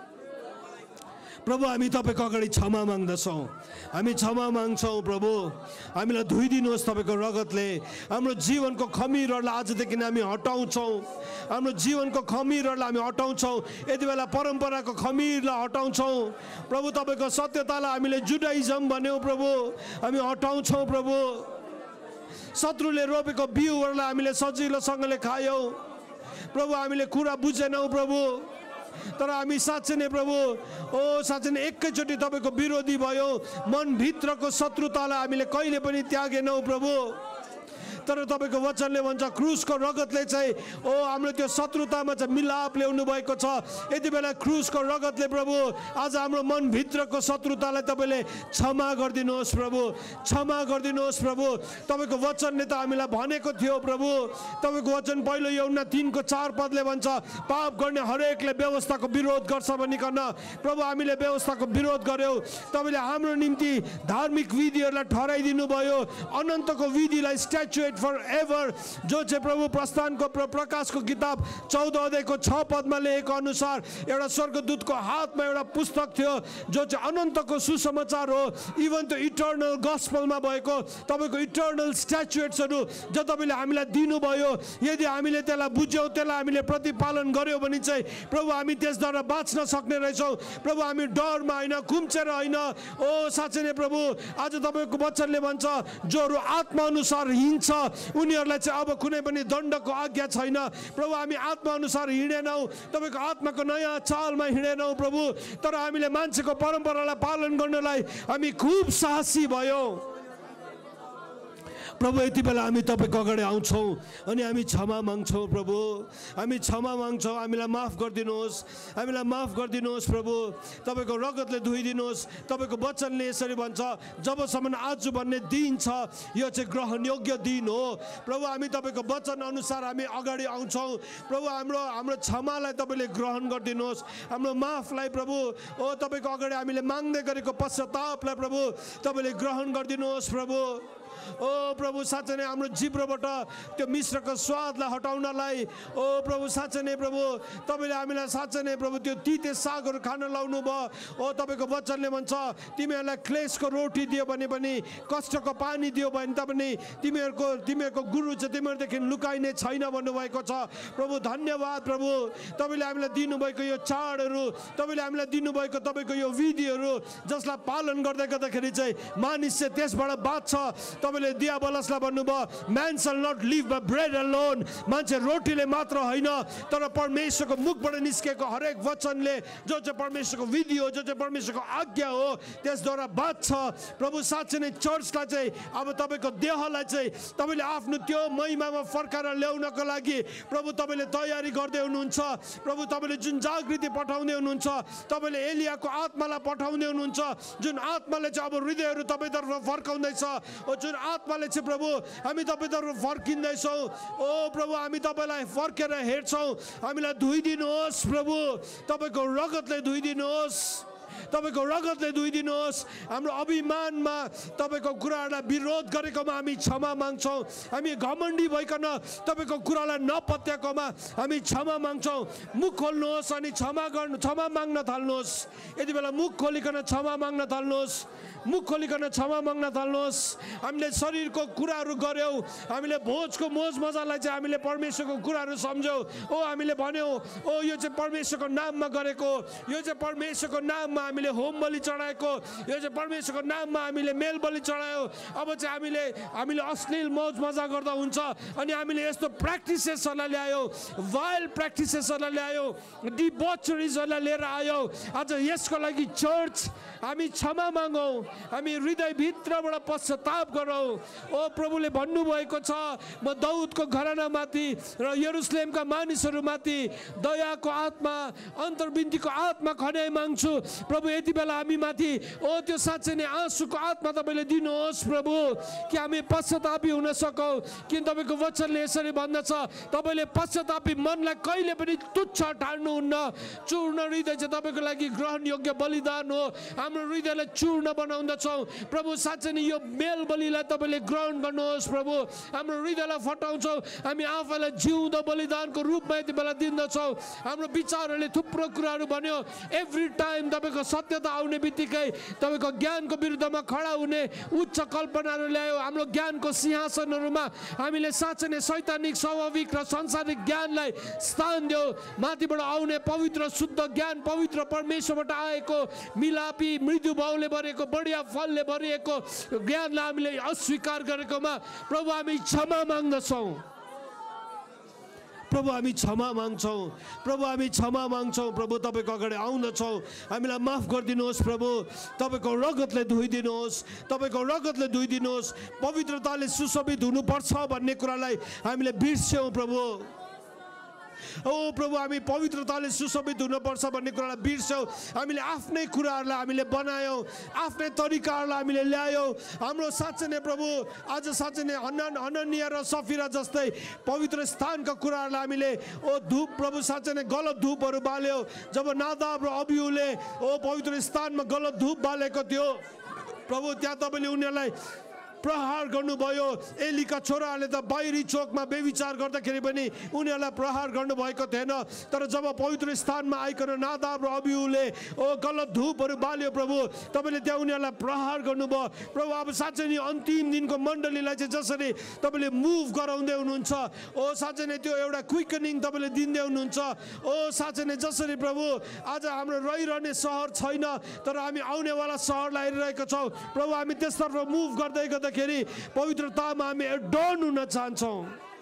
प्रभु। हामी तपाईँको अगाडि क्षमा माग्दछौँ, हामी क्षमा माग्छौँ प्रभु। हामीलाई धोइदिनुहोस् तपाईँको रगतले। हाम्रो जीवनको खमीरहरूलाई आजदेखि हामी हटाउँछौँ, हाम्रो जीवनको खमीरहरूलाई हामी हटाउँछौँ। यति बेला परम्पराको खमीरलाई हटाउँछौँ प्रभु। तपाईँको सत्यतालाई हामीले जुडाइजम भन्यौँ प्रभु, हामी हटाउँछौँ प्रभु। शत्रुले रोपेको बिउहरूलाई हामीले सजिलोसँगले खायौँ प्रभु। हामीले कुरा बुझेनौँ प्रभु, तर हामी साँच्चै नै प्रभु, ओ साँच्चै नै एकैचोटि तपाईँको विरोधी भयो। मनभित्रको शत्रुतालाई हामीले कहिले पनि त्यागेनौँ प्रभु। तर तपाईँको वचनले भन्छ क्रुसको रगतले चाहिँ ओ हाम्रो त्यो शत्रुतामा चाहिँ मिलाप ल्याउनु भएको छ। यति बेला क्रुसको रगतले प्रभु आज हाम्रो मनभित्रको शत्रुतालाई तपाईँले क्षमा गरिदिनुहोस् प्रभु, क्षमा गरिदिनुहोस् प्रभु। तपाईँको वचनले त हामीलाई भनेको थियो प्रभु। तपाईँको वचन पहिलो यूहन्ना 3:4 भन्छ पाप गर्ने हरेकले व्यवस्थाको विरोध गर्छ भनिकन प्रभु हामीले व्यवस्थाको विरोध गऱ्यौँ। तपाईँले हाम्रो निम्ति धार्मिक विधिहरूलाई ठहराइदिनु भयो, अनन्तको विधिलाई स्ट्याचुएट फर एभर, जो चाहिँ प्रभु प्रस्थानको प्रकाशको किताब 14 अध्यायको 6 पदमा लेखेको अनुसार एउटा स्वर्गदूतको हातमा एउटा पुस्तक थियो जो चाहिँ अनन्तको सुसमाचार हो। इभन त्यो इटर्नल गस्पलमा भएको तपाईँको इटर्नल स्ट्याचुएट्सहरू जो तपाईँले हामीलाई दिनुभयो, यदि हामीले त्यसलाई बुझ्यौँ, त्यसलाई हामीले प्रतिपालन गऱ्यौँ भने चाहिँ प्रभु हामी त्यसद्वारा बाँच्न सक्ने रहेछौँ प्रभु। हामी डरमा होइन, खुम्चेर होइन। ओ साँच्चै नै प्रभु आज तपाईँको वचनले भन्छ जोहरू आत्मा अनुसार हिँड्छ उनीहरूलाई चाहिँ अब कुनै पनि दण्डको आज्ञा छैन प्रभु। हामी आत्मा अनुसार हिँडेनौँ, तपाईँको आत्माको नयाँ चालमा हिँडेनौँ प्रभु। तर हामीले मान्छेको परम्परालाई पालन गर्नलाई हामी खुब साहसी भयौँ प्रभु। यति बेला हामी तपाईँको अगाडि आउँछौँ अनि हामी क्षमा माग्छौँ प्रभु, हामी क्षमा माग्छौँ। हामीलाई माफ गरिदिनुहोस्, हामीलाई माफ गरिदिनुहोस् प्रभु। तपाईँको रगतले धोइदिनुहोस्। तपाईँको वचनले यसरी भन्छ जबसम्म आज भन्ने दिन छ यो चाहिँ ग्रहण योग्य दिन हो प्रभु। हामी तपाईँको वचन अनुसार हामी अगाडि आउँछौँ प्रभु। हाम्रो क्षमालाई तपाईँले ग्रहण गरिदिनुहोस्, हाम्रो माफलाई प्रभु। ओ तपाईँको अगाडि हामीले माग्दै गरेको पश्चातापलाई प्रभु तपाईँले ग्रहण गरिदिनुहोस् प्रभु। ओ प्रभु साँच्चै नै हाम्रो जिब्रोबाट त्यो मिश्रको स्वादलाई हटाउनलाई ओ प्रभु साँच्चै नै प्रभु तपाईँले हामीलाई साँच्चै नै प्रभु त्यो तिते सागहरू खान लाउनु भयो। ओ तपाईँको वचनले भन्छ तिमीहरूलाई क्लेशको रोटी दियो भने पनि, कष्टको पानी दियो भने पनि तिमीहरूको गुरु चाहिँ तिमीहरूदेखि लुकाइने छैन भन्नुभएको छ प्रभु। धन्यवाद प्रभु, तपाईँले हामीलाई दिनुभएको यो चाडहरू, तपाईँले हामीलाई दिनुभएको तपाईँको यो विधिहरू जसलाई पालन गर्दै गर्दाखेरि चाहिँ मानिस चाहिँ त्यसबाट बाँच्छ। तपाईँले दियाबलसलाई भन्नुभयो man shall not live by bread alone, मान्छे रोटीले मात्र होइन तर परमेश्वरको मुखबाट निस्केको हरेक वचनले जो चाहिँ परमेश्वरको विधि हो, जो चाहिँ परमेश्वरको आज्ञा हो त्यसद्वारा बाँच्छ। प्रभु साँच्चै नै चर्चलाई चाहिँ अब तपाईँको देहलाई चाहिँ तपाईँले आफ्नो त्यो महिमामा फर्काएर ल्याउनको लागि प्रभु तपाईँले तयारी गर्दै हुनुहुन्छ। प्रभु तपाईँले जुन जागृति पठाउँदै हुनुहुन्छ, तपाईँले एलियाको आत्मालाई पठाउँदै हुनुहुन्छ, जुन आत्माले चाहिँ अब हृदयहरू तपाईँतर्फ फर्काउँदैछ, जुन आत्माले चाहिँ प्रभु हामी तपाईँतर्फ फर्किँदैछौँ। ओ प्रभु हामी तपाईँलाई फर्केर हेर्छौँ, हामीलाई धोइदिनुहोस् प्रभु, तपाईँको रगतले धोइदिनुहोस्, तपाईँको रगतले धोइदिनुहोस्। हाम्रो अभिमानमा तपाईँको कुराहरूलाई विरोध गरेकोमा हामी क्षमा माग्छौँ। हामी घमण्डी भइकन तपाईँको कुरालाई नपत्याएकोमा हामी क्षमा माग्छौँ। मुख खोल्नुहोस् अनि क्षमा माग्न थाल्नुहोस्। यति बेला मुख खोलिकन क्षमा माग्न थाल्नुहोस्, मुख खोलिकन क्षमा माग्न थाल्नुहोस्। हामीले शरीरको कुराहरू गऱ्यौँ, हामीले भोजको मोज मजालाई चाहिँ हामीले परमेश्वरको कुराहरू सम्झ्यौँ। ओ हामीले भन्यौँ ओ यो चाहिँ परमेश्वरको नाममा गरेको, यो चाहिँ परमेश्वरको नाममा हामीले होम बलि चढाएको, यो चाहिँ परमेश्वरको नाममा हामीले मेल बलि चढायौँ। अब चाहिँ हामीले अश्लील मौज मजा गर्दा हुन्छ अनि हामीले यस्तो प्र्याक्टिसेसहरूलाई ल्यायौँ, वाइल्ड प्र्याक्टिसेसहरूलाई ल्यायौँ, डिबोचरिजहरूलाई लिएर आयौँ। आज यसको लागि चर्च हामी क्षमा मागौँ, हामी हृदयभित्रबाट पश्चाताप गरौँ। ओ प्रभुले भन्नुभएको छ म दाउदको घरानामाथि र यरुसलेमका मानिसहरूमाथि दयाको आत्मा, अन्तर्विन्तीको आत्मा खन्याइ माग्छु। प्रभु यति बेला हामी माथि ओ त्यो साँच्चै नै आँसुको आत्मा तपाईँले दिनुहोस् प्रभु, कि हामी पश्चातापी हुन सकौँ। किन तपाईँको वचनले यसरी भन्दछ तपाईँले पश्चातापी मनलाई कहिले पनि तुच्छ ठान्नुहुन्न। चूर्ण हृदय चाहिँ तपाईँको लागि ग्रहण योग्य बलिदान हो। हाम्रो हृदयलाई चूर्ण बनाउँदछौँ प्रभु, साँच्चै नै यो मेल बलिलाई तपाईँले ग्रहण गर्नुहोस् प्रभु। हाम्रो हृदयलाई फटाउँछौँ, हामी आफैलाई जिउँदो बलिदानको रूपमा यति बेला दिँदछौँ। हाम्रो विचारहरूले थुप्रो कुराहरू भन्यो, एभ्री टाइम तपाईँको सत्यता आउने बित्तिकै तपाईँको ज्ञानको विरुद्धमा खडा हुने उच्च कल्पनाहरू ल्यायो। हाम्रो ज्ञानको सिंहासनहरूमा हामीले साँच्चै नै शैतानिक स्वाभाविक र संसारिक ज्ञानलाई स्थान दियो। माथिबाट आउने पवित्र शुद्ध ज्ञान, पवित्र परमेश्वरबाट आएको मिलापी मृत्यु भावले भरिएको बढिया फलले भरिएको ज्ञानलाई हामीले अस्वीकार गरेकोमा प्रभु हामी क्षमा माग्दछौँ। प्रभु हामी क्षमा माग्छौँ, प्रभु हामी क्षमा माग्छौँ। प्रभु तपाईँको अगाडि आउँदछौँ, हामीलाई माफ गरिदिनुहोस् प्रभु। तपाईँको रगतले धोइदिनुहोस्, तपाईँको रगतले धोइदिनुहोस्। पवित्रताले सुशोभित हुनुपर्छ भन्ने कुरालाई हामीले बिर्स्यौँ प्रभु। ओ प्रभु हामी पवित्रताले सुशोभित हुनुपर्छ भन्ने कुरालाई बिर्स्यौँ। हामीले आफ्नै कुराहरूलाई हामीले बनायौँ, आफ्नै तरिकाहरूलाई हामीले ल्यायौँ। हाम्रो साँच्चै नै प्रभु आज साँच्चै नै हननिया र सफिरा जस्तै पवित्र स्थानका कुराहरूलाई हामीले ओ धूप प्रभु साँच्चै नै गलत धूपहरू बाल्यौँ। जब नादाब र अबिहुले ओ पवित्र स्थानमा गलत धूप बालेको थियो प्रभु, त्यहाँ तपाईँले उनीहरूलाई प्रहार गर्नुभयो। एलीका छोराहरूले त बाहिरी चोकमा बेविचार गर्दाखेरि पनि उनीहरूलाई प्रहार गर्नुभएको थिएन, तर जब पवित्र स्थानमा आइकन नादाब र अबिहुले ओ गलत धूपहरू बाल्यो प्रभु, तपाईँले त्यहाँ उनीहरूलाई प्रहार गर्नुभयो। प्रभु अब साँच्चै नै अन्तिम दिनको मण्डलीलाई चाहिँ जसरी तपाईँले मुभ गराउँदै हुनुहुन्छ, ओ साँच्चै नै त्यो एउटा क्विकनिङ तपाईँले दिँदै हुनुहुन्छ। ओ साँच्चै नै जसरी प्रभु आज हाम्रो रहिरहने सहर छैन तर हामी आउनेवाला सहरलाई हेरिरहेका छौँ प्रभु, हामी त्यसतर्फ मुभ गर्दै पवित्रतामा हामी एडर्न हुन चाहन्छौँ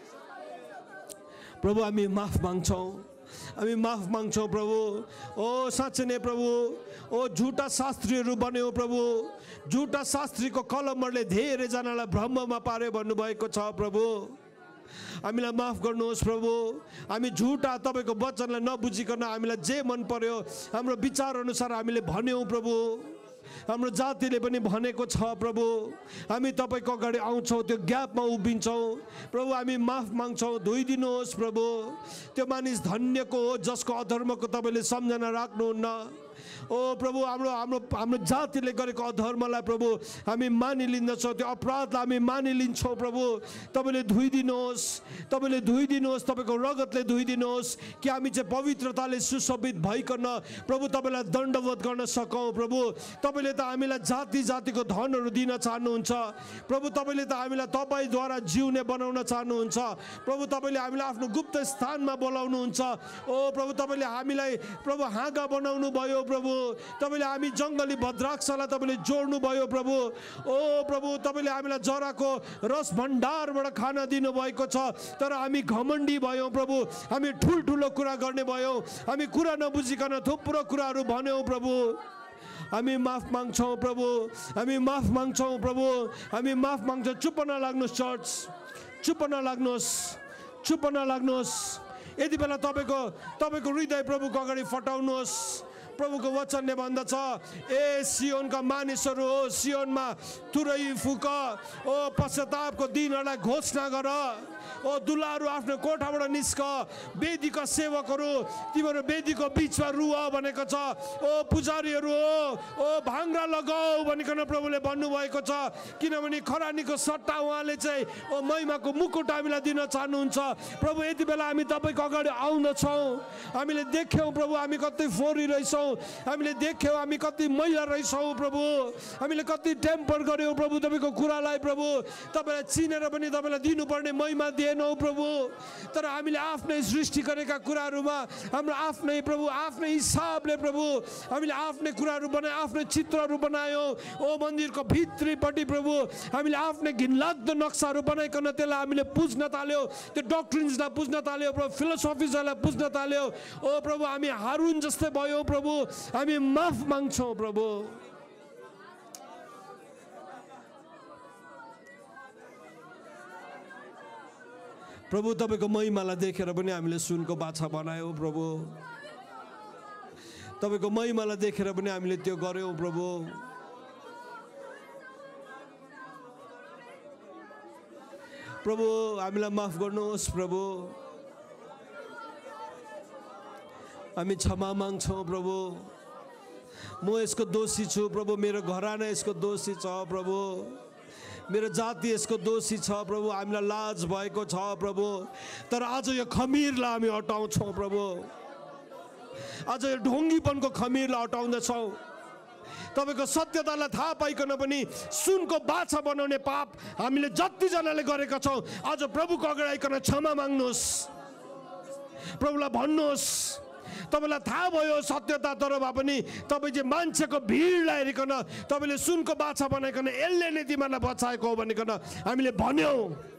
प्रभु। हामी माफ माग्छौँ, हामी माफ माग्छौँ प्रभु। ओ साँच्चै नै प्रभु ओ झुटा शास्त्रीहरू बन्यो प्रभु, झुटा शास्त्रीको कलमहरूले धेरैजनालाई भ्रममा पार्यो भन्नुभएको छ प्रभु। हामीलाई माफ गर्नुहोस् प्रभु। हामी झुटा तपाईँको वचनलाई नबुझिकन हामीलाई जे मन पर्यो हाम्रो विचार अनुसार हामीले भन्यौँ प्रभु, हाम्रो जातिले पनि भनेको छ प्रभु। हामी तपाईँको अगाडि आउँछौँ, त्यो ग्यापमा उभिन्छौँ प्रभु। हामी माफ माग्छौँ, धोइदिनुहोस् प्रभु। त्यो मानिस धन्यको हो जसको अधर्मको तपाईँले सम्झना राख्नुहुन्न। ओ प्रभु हाम्रो हाम्रो हाम्रो जातिले गरेको अधर्मलाई प्रभु हामी मानिलिँदछौँ, त्यो अपराधलाई हामी मानिलिन्छौँ प्रभु। तपाईँले धोइदिनुहोस्, तपाईँले धोइदिनुहोस्, तपाईँको रगतले धोइदिनुहोस् कि हामी चाहिँ पवित्रताले सुशोभित भइकन प्रभु तपाईँलाई दण्डवत गर्न सकौँ प्रभु। तपाईँले त हामीलाई जाति जातिको धनहरू दिन चाहनुहुन्छ प्रभु, तपाईँले त हामीलाई तपाईँद्वारा जिउने बनाउन चाहनुहुन्छ प्रभु। तपाईँले हामीलाई आफ्नो गुप्त स्थानमा बोलाउनुहुन्छ। ओ प्रभु तपाईँले हामीलाई प्रभु हाँगा बनाउनु भयो प्रभु। तपाईले हामी जंगली भद्राक्षलाई तपाईले जोड्नु भयो प्रभु ओ प्रभु तपाईले हामीलाई जराको रस भण्डारबाट खाना दिनु भएको छ तर हामी घमण्डी भयौं प्रभु हामी ठुलठुलो कुरा गर्ने भयौं हामी कुरा नबुझिकन थुप्रो कुराहरू भन्यौं प्रभु हामी माफ माग्छौं प्रभु हामी माफ माग्छौं प्रभु हामी माफ माग्छौं चुप नलाग्नुस् चर्च चुप नलाग्नुस् यति बेला तपाईको हृदय प्रभुको अगाडि फटाउनुहोस् प्रभुको वचनले भन्दछ ए सियोनका मानिसहरू हो सियोनमा तुरै फुक ओ पश्चातापको दिनहरूलाई घोषणा गर ओ दुलाहरू आफ्नो कोठाबाट निस्क वेदीका सेवकहरू तिम्रो वेदीको बीचमा रुह भनेको छ ओ पुजारीहरू हो ओ भाङ्रा लगाऊ भनिकन प्रभुले भन्नुभएको छ किनभने खरानीको सट्टा उहाँले चाहिँ ओ महिमाको मुकुट हामीलाई दिन चाहनुहुन्छ प्रभु यति बेला हामी तपाईको अगाडि आउँदछौँ हामीले देख्यौँ प्रभु हामी कति फोरी रहेछौँ हामीले देख्यौँ हामी कति मैला रहेछौँ प्रभु हामीले कति टेम्पर गर्यौँ प्रभु तपाईको कुरालाई प्रभु तपाईलाई चिनेर पनि तपाईलाई दिनुपर्ने महिमा दिएनौँ प्रभु तर हामीले आफ्नै सृष्टि गरेका कुराहरूमा हाम्रो आफ्नै प्रभु आफ्नै हिसाबले प्रभु हामीले आफ्नै कुराहरू बनायौँ आफ्नै चित्रहरू बनायौँ ओ मन्दिरको भित्रीपट्टि प्रभु हामीले आफ्नै घिनलाग्दो नक्साहरू बनाइकन त्यसलाई हामीले पुज्न थाल्यौँ त्यो डक्ट्रिन्सलाई पुज्न थाल्यौँ प्रभु फिलोसफिजहरूलाई पुज्न थाल्यौँ ओ प्रभु हामी हारुन जस्तै भयौँ प्रभु हामी माफ माग्छौँ प्रभु प्रभु तपाईको महिमालाई देखेर पनि हामीले सुनको बाछा बनायौँ प्रभु तपाईको महिमालाई देखेर पनि हामीले त्यो गर्यौँ प्रभु प्रभु हामीलाई माफ गर्नुहोस् प्रभु हामी क्षमा माग्छौँ प्रभु म यसको दोषी छु प्रभु मेरो घराना यसको दोषी छ प्रभु मेरो जाति यसको दोषी छ प्रभु हामीलाई लाज भएको छ प्रभु तर आज यो खमीरलाई हामी हटाउँछौँ प्रभु आज यो ढोंगीपनको खमीरलाई हटाउँदछौँ तपाईको सत्यतालाई थाहा पाइकन पनि सुनको बाछा बनाउने पाप हामीले जतिजनाले गरेका छौँ आज प्रभुको अगाडि आइकन क्षमा माग्नुहोस् प्रभुलाई भन्नुहोस् तपाईलाई थाहा भयो सत्यता तर भए पनि तपाईँ चाहिँ मान्छेको भिडलाई हेरिकन तपाईँले सुनको बाछा बनाइकन यसले नै तिमीलाई बचाएको हो भनिकन हामीले भन्यौँ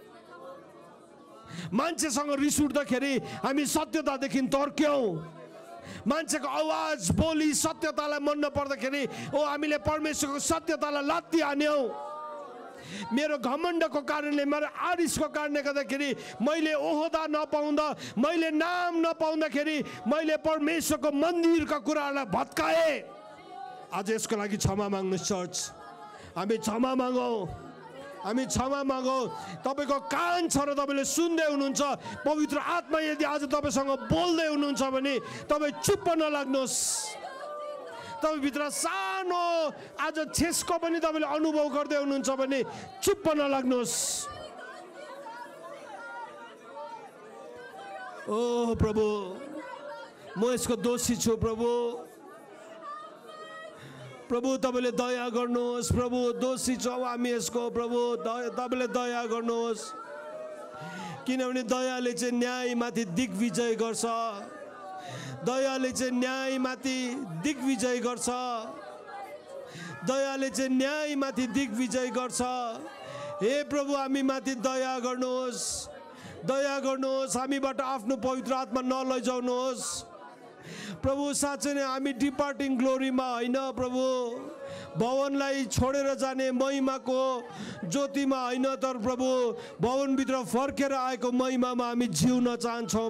मान्छेसँग रिस उठ्दाखेरि हामी सत्यतादेखि तर्क्यौँ मान्छेको आवाज बोली सत्यतालाई मन नपर्दाखेरि ओ हामीले परमेश्वरको सत्यतालाई लात्ती हान्यौँ मेरो घमण्डको कारणले मेरो आरिसको कारणले गर्दाखेरि मैले ओहदा नपाउँदा मैले नाम नपाउँदाखेरि मैले परमेश्वरको मन्दिरका कुराहरूलाई भत्काएँ आज यसको लागि क्षमा माग्नु चर्च हामी क्षमा मागौँ तपाईको कान छ र तपाईले सुन्दै हुनुहुन्छ पवित्र आत्मा यदि आज तपाईसँग बोल्दै हुनुहुन्छ भने तपाई चुप्प नलाग्नुहोस् तपाईँ भित्र सानो आज छेस्को पनि तपाईले अनुभव गर्दै हुनुहुन्छ भने चुप्प नलाग्नुहोस् ओ प्रभु म यसको दोषी छु प्रभु तपाईले दया गर्नुहोस् प्रभु दोषी छौँ हामी यसको प्रभु तपाईले दया गर्नुहोस् किनभने दयाले चाहिँ न्यायमाथि दिग्विजय गर्छ दयाले चाहिँ न्यायमाथि दिग्विजय गर्छ दयाले चाहिँ न्यायमाथि दिग्विजय गर्छ हे प्रभु हामी माथि दया गर्नुहोस् हामीबाट आफ्नो पवित्र आत्मा नलैजाउनुहोस् प्रभु साँच्चै नै हामी डिपार्टिङ ग्लोरीमा होइन प्रभु भवनलाई छोडेर जाने महिमाको ज्योतिमा होइन तर प्रभु भवनभित्र फर्केर आएको महिमामा हामी जिउन चाहन्छौँ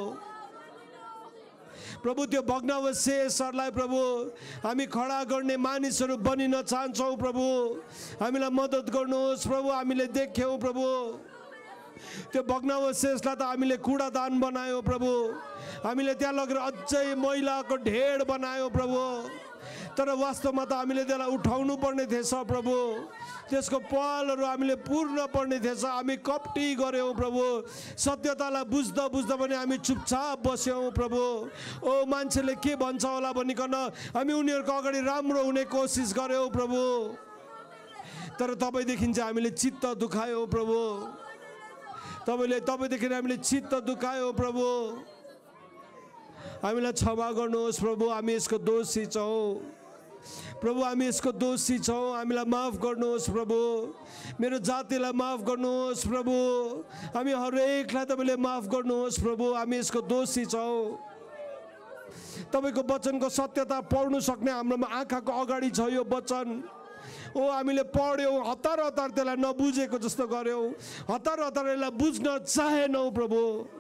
प्रभु त्यो भग्नावशेषहरूलाई प्रभु हामी खडा गर्ने मानिसहरू बनिन चाहन्छौँ प्रभु हामीलाई मद्दत गर्नुहोस् प्रभु हामीले देख्यौँ प्रभु त्यो भग्नावशेषलाई त हामीले कूडादान बनायौँ प्रभु हामीले त्यहाँ लगेर अझै मैलाको ढेड बनायौँ प्रभु तर वास्तवमा त हामीले त्यसलाई उठाउनु पर्ने थिएछ प्रभु त्यसको पालहरू हामीले पूर्ण पर्ने थिएछ हामी कपटी गऱ्यौँ प्रभु सत्यतालाई बुझ्दा पनि हामी चुपचाप बस्यौँ प्रभु ओ मान्छेले के भन्छ होला भनिकन हामी उनीहरूको अगाडि राम्रो हुने कोसिस गऱ्यौँ प्रभु तर तपाईँदेखि चाहिँ हामीले चित्त दुखायौँ प्रभु तपाईँदेखि हामीले चित्त दुखायौँ प्रभु हामीलाई क्षमा गर्नुहोस् प्रभु, हामी यसको दोषी छौँ प्रभु, हामी यसको दोषी छौँ, हामीलाई माफ गर्नुहोस् प्रभु, मेरो जातिलाई माफ गर्नुहोस् प्रभु, हामी हरेकलाई तपाईँले माफ गर्नुहोस् प्रभु, हामी यसको दोषी छौँ। तपाईँको वचनको सत्यता पढ्नु सक्ने हाम्रोमा आँखाको अगाडि छ यो वचन। ओ हामीले पढ्यौँ, हतार हतार त्यसलाई नबुझेको जस्तो गऱ्यौँ, हतार हतार यसलाई बुझ्न चाहेनौँ प्रभु।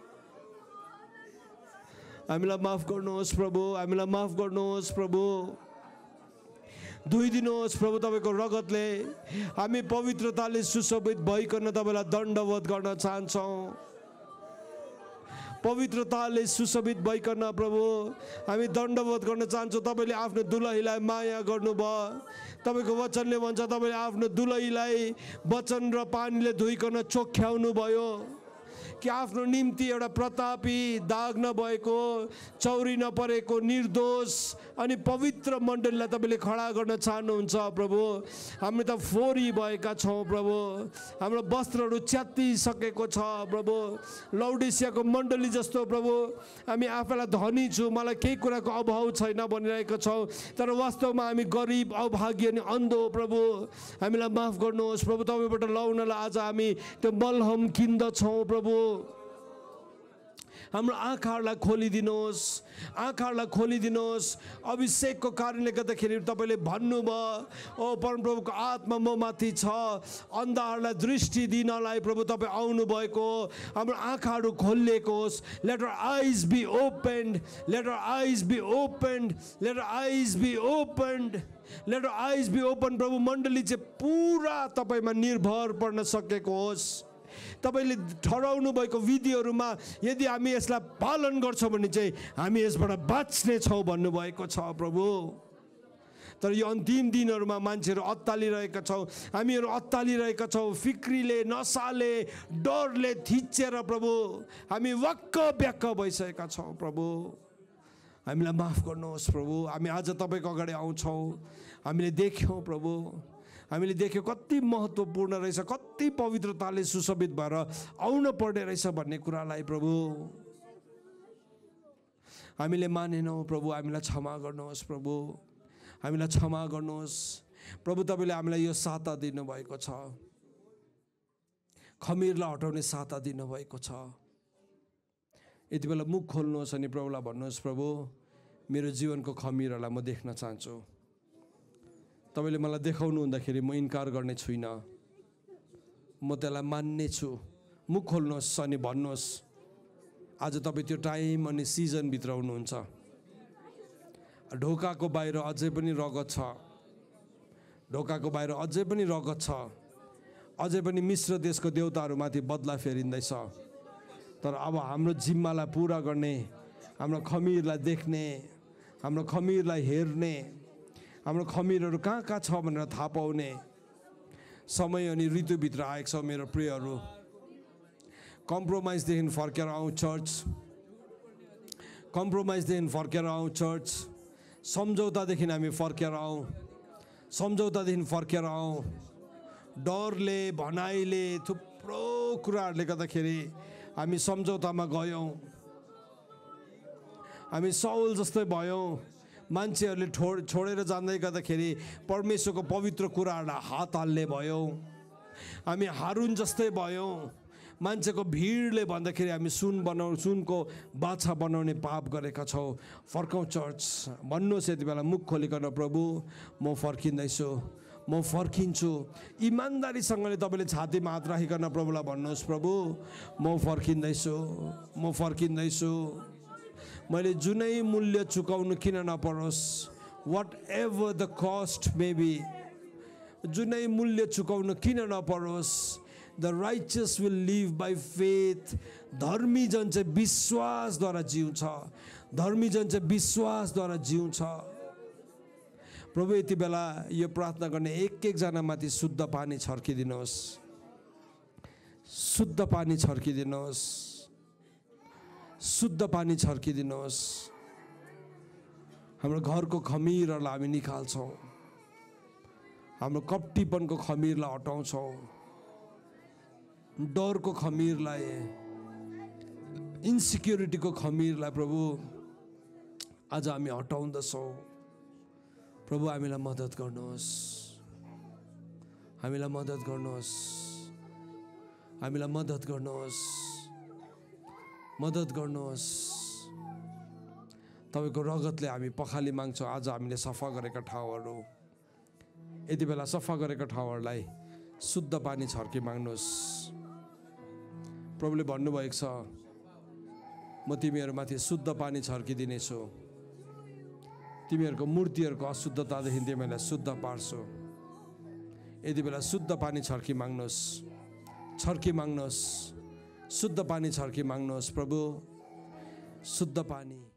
हामीलाई माफ गर्नुहोस् प्रभु, हामीलाई माफ गर्नुहोस् प्रभु, धोइदिनुहोस् प्रभु तपाईँको रगतले। हामी पवित्रताले सुशोभित भइकन तपाईँलाई दण्डवत गर्न चाहन्छौँ। पवित्रताले सुशोभित भइकन प्रभु हामी दण्डवत गर्न चाहन्छौँ। तपाईँले आफ्नो दुलहीलाई माया गर्नुभयो, तपाईँको वचनले भन्छ तपाईँले आफ्नो दुलहीलाई वचन र पानीले धोइकन चोख्याउनु भयो कि आफ्नो निम्ति एउटा प्रतापी, दाग नभएको, चौरी नपरेको, निर्दोष अनि पवित्र मण्डलीलाई तपाईँले खडा गर्न चाहनुहुन्छ प्रभु। हामी त फोरी भएका छौँ प्रभु, हाम्रो वस्त्रहरू च्यात्तिसकेको छ प्रभु, लौडिसियाको मण्डली जस्तो प्रभु। हामी आफैलाई धनी छु, मलाई केही कुराको अभाव छैन भनिरहेका छौँ, तर वास्तवमा हामी गरिब, अभागी अनि अन्धो प्रभु। हामीलाई माफ गर्नुहोस् प्रभु, तपाईँबाट लाउनलाई आज हामी त्यो मलहम किन्दछौँ प्रभु। हाम्रो आँखाहरूलाई खोलिदिनुहोस्, आँखाहरूलाई खोलिदिनुहोस्। अभिषेकको कारणले गर्दाखेरि तपाईँले भन्नुभयो, ओ परमप्रभुको आत्मा म माथि छ, अन्धाहरूलाई दृष्टि दिनलाई प्रभु तपाईँ आउनुभएको। हाम्रो आँखाहरू खोलिएको होस्। Let our eyes be opened, let our eyes be opened, let our eyes be opened, let our eyes be open प्रभु। मण्डली चाहिँ पुरा तपाईँमा निर्भर पर्न सकेको होस्। तपाईँले ठहराउनु भएको विधिहरूमा यदि हामी यसलाई पालन गर्छौँ भने चाहिँ हामी यसबाट बाँच्ने छौँ भन्नुभएको छ प्रभु। तर यो अन्तिम दिनहरूमा मान्छेहरू अत्तालिरहेका छौँ, हामीहरू अत्तालिरहेका छौँ, फिक्रीले, नसाले, डरले थिचेर प्रभु हामी वक्क ब्याक्क भइसकेका छौँ प्रभु। हामीलाई माफ गर्नुहोस् प्रभु। हामी आज तपाईँको अगाडि आउँछौँ, हामीले देख्यौँ प्रभु, हामीले देख्यौँ कति महत्त्वपूर्ण रहेछ, कति पवित्रताले सुशोभित भएर आउन पर्ने रहेछ भन्ने कुरालाई प्रभु हामीले मानेनौँ प्रभु। हामीलाई क्षमा गर्नुहोस् प्रभु, हामीलाई क्षमा गर्नुहोस् प्रभु। तपाईँले हामीलाई यो साता दिनुभएको छ, खमीरलाई हटाउने साता दिनुभएको छ। यति बेला मुख खोल्नुहोस् अनि प्रभुलाई भन्नुहोस्, प्रभु मेरो जीवनको खमीरहरूलाई म देख्न चाहन्छु। तपाईँले मलाई देखाउनु हुँदाखेरि म इन्कार गर्ने छुइनँ, म त्यसलाई मान्ने छु। मुख खोल्नुहोस् अनि भन्नुहोस्। आज तपाईँ त्यो टाइम अनि सिजनभित्र हुनुहुन्छ। ढोकाको बाहिर अझै पनि रगत छ, ढोकाको बाहिर अझै पनि रगत छ, अझै पनि मिश्र देशको देवताहरूमाथि बदला फेरिँदैछ। तर अब हाम्रो जिम्मालाई पुरा गर्ने, हाम्रो खमीरलाई देख्ने, हाम्रो खमीरलाई हेर्ने, हाम्रो खमीरहरू कहाँ कहाँ छ भनेर थाहा पाउने समय अनि ऋतुभित्र आएको छ मेरो प्रियहरू। कम्प्रोमाइजदेखि फर्केर आउँ चर्च, कम्प्रोमाइजदेखि फर्केर आउँ चर्च, सम्झौतादेखि हामी फर्केर आउँ, सम्झौतादेखि फर्केर आउँ। डरले, भनाइले, थुप्रो कुराहरूले गर्दाखेरि हामी सम्झौतामा गयौँ, हामी साउल जस्तै भयौँ। मान्छेहरूले छोडेर जाँदै गर्दाखेरि परमेश्वरको पवित्र कुराहरूलाई हात हाल्ने भयौँ। हामी हारुन जस्तै भयौँ। मान्छेको भिडले भन्दाखेरि हामी सुनको बाछा बनाउने पाप गरेका छौँ। फर्कौँ चर्च, भन्नुहोस् यति बेला मुख खोलिकन, प्रभु म फर्किँदैछु, म फर्किन्छु। इमान्दारीसँगले तपाईँले छातीमा हात राखिकन प्रभुलाई भन्नुहोस्, प्रभु म फर्किँदैछु, म फर्किँदैछु। मैले जुनै मूल्य चुकाउनु किन नपरोस्, whatever the cost may be, जुनै मूल्य चुकाउनु किन नपरोस्। The righteous will live by faith. धर्मी जन चाहिँ विश्वासद्वारा जिउँछ, धर्मी जन चाहिँ विश्वासद्वारा जिउँछ। प्रभु यति बेला यो प्रार्थना गर्ने एक एकजनामाथि शुद्ध पानी छर्किदिनुहोस्, शुद्ध पानी छर्किदिनुहोस्, शुद्ध पानी छर्किदिनुहोस्। हाम्रो घरको खमीरहरूलाई हामी निकाल्छौँ, हाम्रो कप्टीपनको खमीरलाई हटाउँछौँ, डरको खमीरलाई, इन्सिक्युरिटीको खमीरलाई प्रभु आज हामी हटाउँदछौँ। प्रभु हामीलाई मद्दत गर्नुहोस्, हामीलाई मद्दत गर्नुहोस्, हामीलाई मद्दत गर्नुहोस्, मद्दत गर्नुहोस्। तपाईँको रगतले हामी पखाली माग्छौँ। आज हामीले सफा गरेका ठाउँहरू, यति बेला सफा गरेका ठाउँहरूलाई शुद्ध पानी छर्की माग्नुहोस्। प्रभुले भन्नुभएको छ, म तिमीहरूमाथि शुद्ध पानी छर्किदिनेछु, तिमीहरूको मूर्तिहरूको अशुद्धतादेखि तिमीहरूलाई शुद्ध पार्छु। यति बेला शुद्ध पानी छर्की माग्नुहोस्, छर्की माग्नुहोस्, शुद्ध पानी छर्की माग्नुहोस्। प्रभु शुद्ध पानी